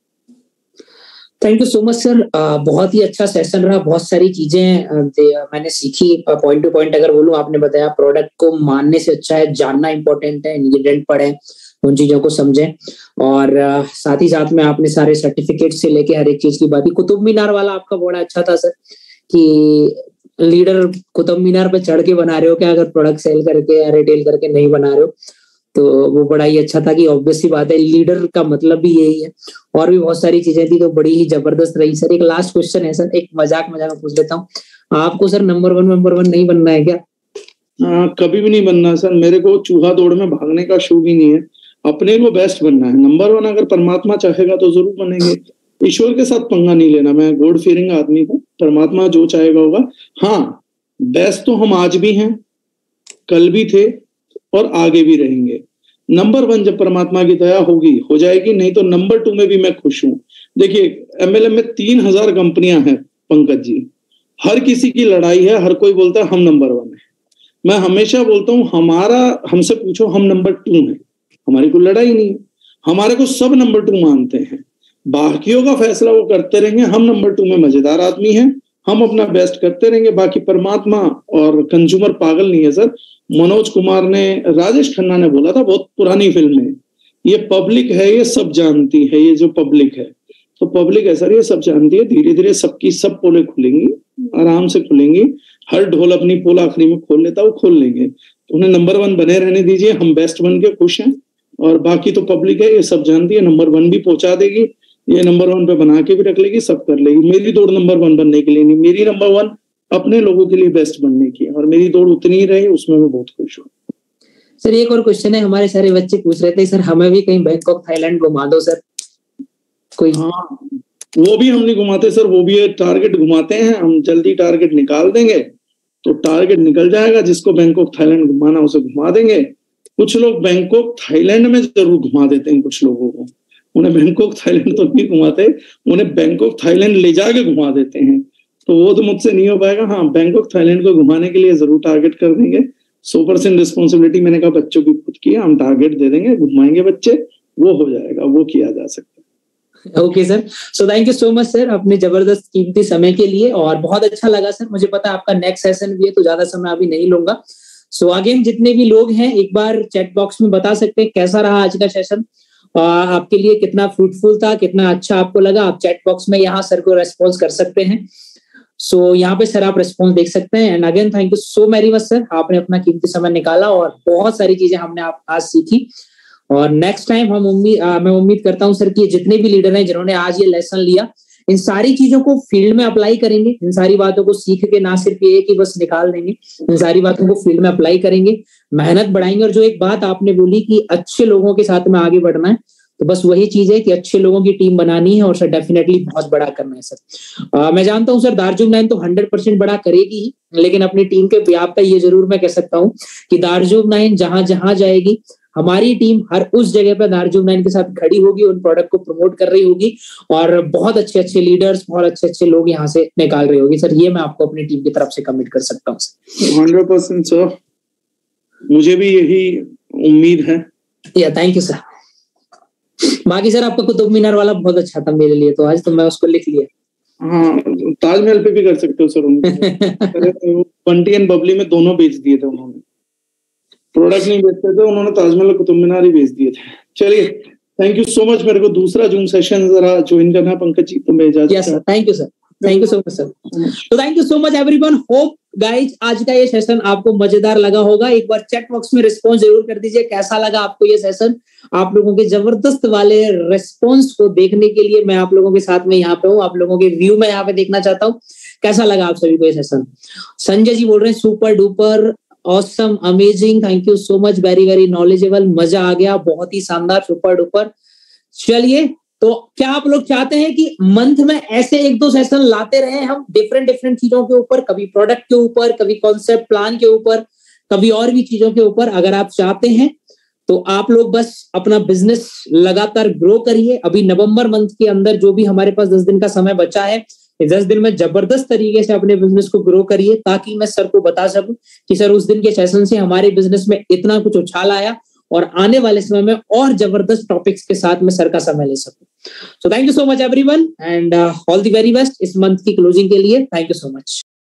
Thank you so much sir, बहुत ही अच्छा सेशन रहा, बहुत सारी चीजें मैंने सीखी। पॉइंट टू पॉइंट अगर बोलूं, आपने बताया प्रोडक्ट को मानने से अच्छा है जानना इंपॉर्टेंट है, इंग्रेडिएंट पढ़ें, उन चीजों को समझें, और साथ ही साथ में आपने सारे सर्टिफिकेट से लेके हर एक चीज की बात की। कुतुब मीनार वाला आपका बड़ा अच्छा था सर, कि लीडर कुतुब मीनार पे चढ़ के बना रहे हो क्या, अगर प्रोडक्ट सेल करके या रिटेल करके नहीं बना रहे हो, तो वो बड़ा ही अच्छा था कि ऑब्वियस सी बात है लीडर का मतलब भी यही है। और भी बहुत सारी चीजें थी तो बड़ी ही जबरदस्त रही सर। एक लास्ट क्वेश्चन है सर, एक मजाक में पूछ लेता हूँ, आपको सर नंबर वन नहीं बनना है क्या? कभी भी नहीं बनना सर, मेरे को चूहा दौड़ में भागने का शौक ही नहीं है, अपने को बेस्ट बनना है। नंबर 1 अगर परमात्मा चाहेगा तो जरूर बनेंगे, ईश्वर के साथ पंगा नहीं लेना। मैं गॉड फीयरिंग आदमी हूँ, परमात्मा जो चाहेगा होगा। हाँ, बेस्ट तो हम आज भी हैं, कल भी थे और आगे भी रहेंगे। नंबर 1 जब परमात्मा की दया होगी हो जाएगी, नहीं तो नंबर 2 में भी मैं खुश हूँ। देखिए MLM में 3000 कंपनियां हैं पंकज जी, हर किसी की लड़ाई है, हर कोई बोलता है हम नंबर 1 है। मैं हमेशा बोलता हूँ हमसे पूछो हम नंबर 2 हैं, हमारी कोई लड़ाई नहीं है, हमारे को सब नंबर 2 मानते हैं, बाकियों का फैसला वो करते रहेंगे। हम नंबर 2 में मजेदार आदमी हैं, हम अपना बेस्ट करते रहेंगे, बाकी परमात्मा और कंज्यूमर पागल नहीं है सर। मनोज कुमार ने, राजेश खन्ना ने बोला था, बहुत पुरानी फिल्म है, ये पब्लिक है, ये सब जानती है, ये जो पब्लिक है तो पब्लिक है सर, ये सब जानती है। धीरे धीरे सबकी सब पोलें खुलेंगी, आराम से खुलेंगी, हर ढोल अपनी पोल आखिरी में खोल लेता, वो खोल लेंगे। तो उन्हें नंबर 1 बने रहने दीजिए, हम बेस्ट बन के खुश हैं, और बाकी तो पब्लिक है, ये सब जानती है, नंबर 1 भी पहुंचा देगी, ये नंबर 1 पे बना के भी रख लेगी, सब कर लेगी। मेरी दौड़ नंबर 1 बनने के लिए नहीं, मेरी नंबर 1 अपने लोगों के लिए बेस्ट बनने की, और मेरी दौड़ उतनी ही रही, उसमें मैं बहुत खुश हूँ। सर एक और क्वेश्चन है, हमारे सारे बच्चे पूछ रहे थे सर हमें भी कहीं बैंकॉक थाईलैंड घुमा दो सर कोई। हाँ, वो भी हम नहीं घुमाते सर, वो भी टारगेट घुमाते हैं हम, जल्दी टारगेट निकाल देंगे तो टारगेट निकल जाएगा, जिसको बैंकॉक थाईलैंड घुमाना उसे घुमा देंगे। कुछ लोग बैंकॉक थाईलैंड में जरूर घुमा देते हैं, कुछ लोगों को, उन्हें बैंकॉक थाईलैंड तो नहीं घुमाते, उन्हें बैंकॉक थाईलैंड ले जाके घुमा देते हैं, तो वो तो मुझसे नहीं हो पाएगा। हाँ, बैंकॉक थाईलैंड को घुमाने के लिए जरूर टारगेट कर देंगे। 100% रिस्पॉन्सिबिलिटी मैंने कहा बच्चों की खुद की, हम टारगेट दे देंगे, घुमाएंगे बच्चे, वो हो जाएगा, वो किया जा सकता है। Okay sir, so thank you so much sir अपने जबरदस्त कीमती समय के लिए, और बहुत अच्छा लगा सर। मुझे पता है आपका नेक्स्ट सेशन भी है, तो ज्यादा समय अभी नहीं लूंगा। सो अगेन जितने भी लोग हैं एक बार चैट बॉक्स में बता सकते हैं कैसा रहा आज का सेशन, आपके लिए कितना फ्रूटफुल था, कितना अच्छा आपको लगा। आप चैट बॉक्स में यहाँ सर को रेस्पॉन्स कर सकते हैं। सो यहाँ पे सर आप रेस्पॉन्स देख सकते हैं। And again thank you so very much sir, आपने अपना कीमती समय निकाला और बहुत सारी चीजें हमने आज सीखी। और नेक्स्ट टाइम मैं उम्मीद करता हूं सर कि जितने भी लीडर हैं जिन्होंने आज ये लेसन लिया, इन सारी चीजों को फील्ड में अप्लाई करेंगे, इन सारी बातों को सीख के ना सिर्फ ये कि बस निकाल देंगे, इन सारी बातों को फील्ड में अप्लाई करेंगे, मेहनत बढ़ाएंगे। और जो एक बात आपने बोली कि अच्छे लोगों के साथ में आगे बढ़ना है, तो बस वही चीज है कि अच्छे लोगों की टीम बनानी है और सर डेफिनेटली बहुत बड़ा करना है सर। मैं जानता हूं सर दार्जुम 9 तो 100% बड़ा करेगी ही, लेकिन अपनी टीम के व्याप पे ये जरूर मैं कह सकता हूं कि दार्जुम 9 जहां जहां जाएगी, हमारी टीम हर उस जगह पर दार्जुम 9 के साथ खड़ी होगी, उन प्रोडक्ट को प्रमोट कर रही होगी, और बहुत अच्छे अच्छे लीडर्स, बहुत अच्छे अच्छे लोग यहाँ से निकाल रही होगी सर। ये मैं आपको अपनी टीम की तरफ से कमिट कर सकता हूँ सर। 100% सर, मुझे भी यही उम्मीद है। या थैंक यू सर। बाकी सर आपका कुतुब मीनार वाला बहुत अच्छा था मेरे लिए, तो आज तो मैं उसको लिख लिया। हाँ, ताजमहल पे भी कर सकते हो सर, उनको बंटी एंड बबली में दोनों बेच दिए थे उन्होंने, प्रोडक्ट नहीं बेचते थे उन्होंने, ताजमहल कुतुब मीनार ही बेच दिए थे। चलिए थैंक यू सो मच, मेरे को दूसरा जूम सेशन जरा ज्वाइन करना पंकज जी, तो मैं इजाजत। Yes sir, thank you sir, thank you so much sir. तो thank you so much everyone, hope guys आज का ये सेशन आपको मजेदार लगा होगा। एक बार चैट बॉक्स में रिस्पॉन्स जरूर कर दीजिए, कैसा लगा आपको ये सेशन। आप लोगों के जबरदस्त वाले रिस्पॉन्स को देखने के लिए मैं आप लोगों के साथ में यहाँ पे हूँ, आप लोगों के व्यू में यहाँ पे देखना चाहता हूँ कैसा लगा आप सभी को ये सेशन। संजय जी बोल रहे हैं super duper awesome amazing, thank you so much, very very knowledgeable, मजा आ गया, बहुत ही शानदार, सुपर डुपर। चलिए, तो क्या आप लोग चाहते हैं कि मंथ में ऐसे 1-2 सेशन लाते रहे हम डिफरेंट चीजों के ऊपर, कभी प्रोडक्ट के ऊपर, कभी कॉन्सेप्ट प्लान के ऊपर, कभी और भी चीजों के ऊपर? अगर आप चाहते हैं तो आप लोग बस अपना बिजनेस लगातार ग्रो करिए। अभी नवंबर मंथ के अंदर जो भी हमारे पास 10 दिन का समय बचा है, कि 10 दिन में जबरदस्त तरीके से अपने बिजनेस को ग्रो करिए, ताकि मैं सर को बता सकूं कि सर उस दिन के सेशन से हमारे बिजनेस में इतना कुछ उछाल आया और आने वाले समय में और जबरदस्त टॉपिक्स के साथ मैं सर का समय ले सकूं। So thank you so much everyone and all the very best इस मंथ की क्लोजिंग के लिए। Thank you so much.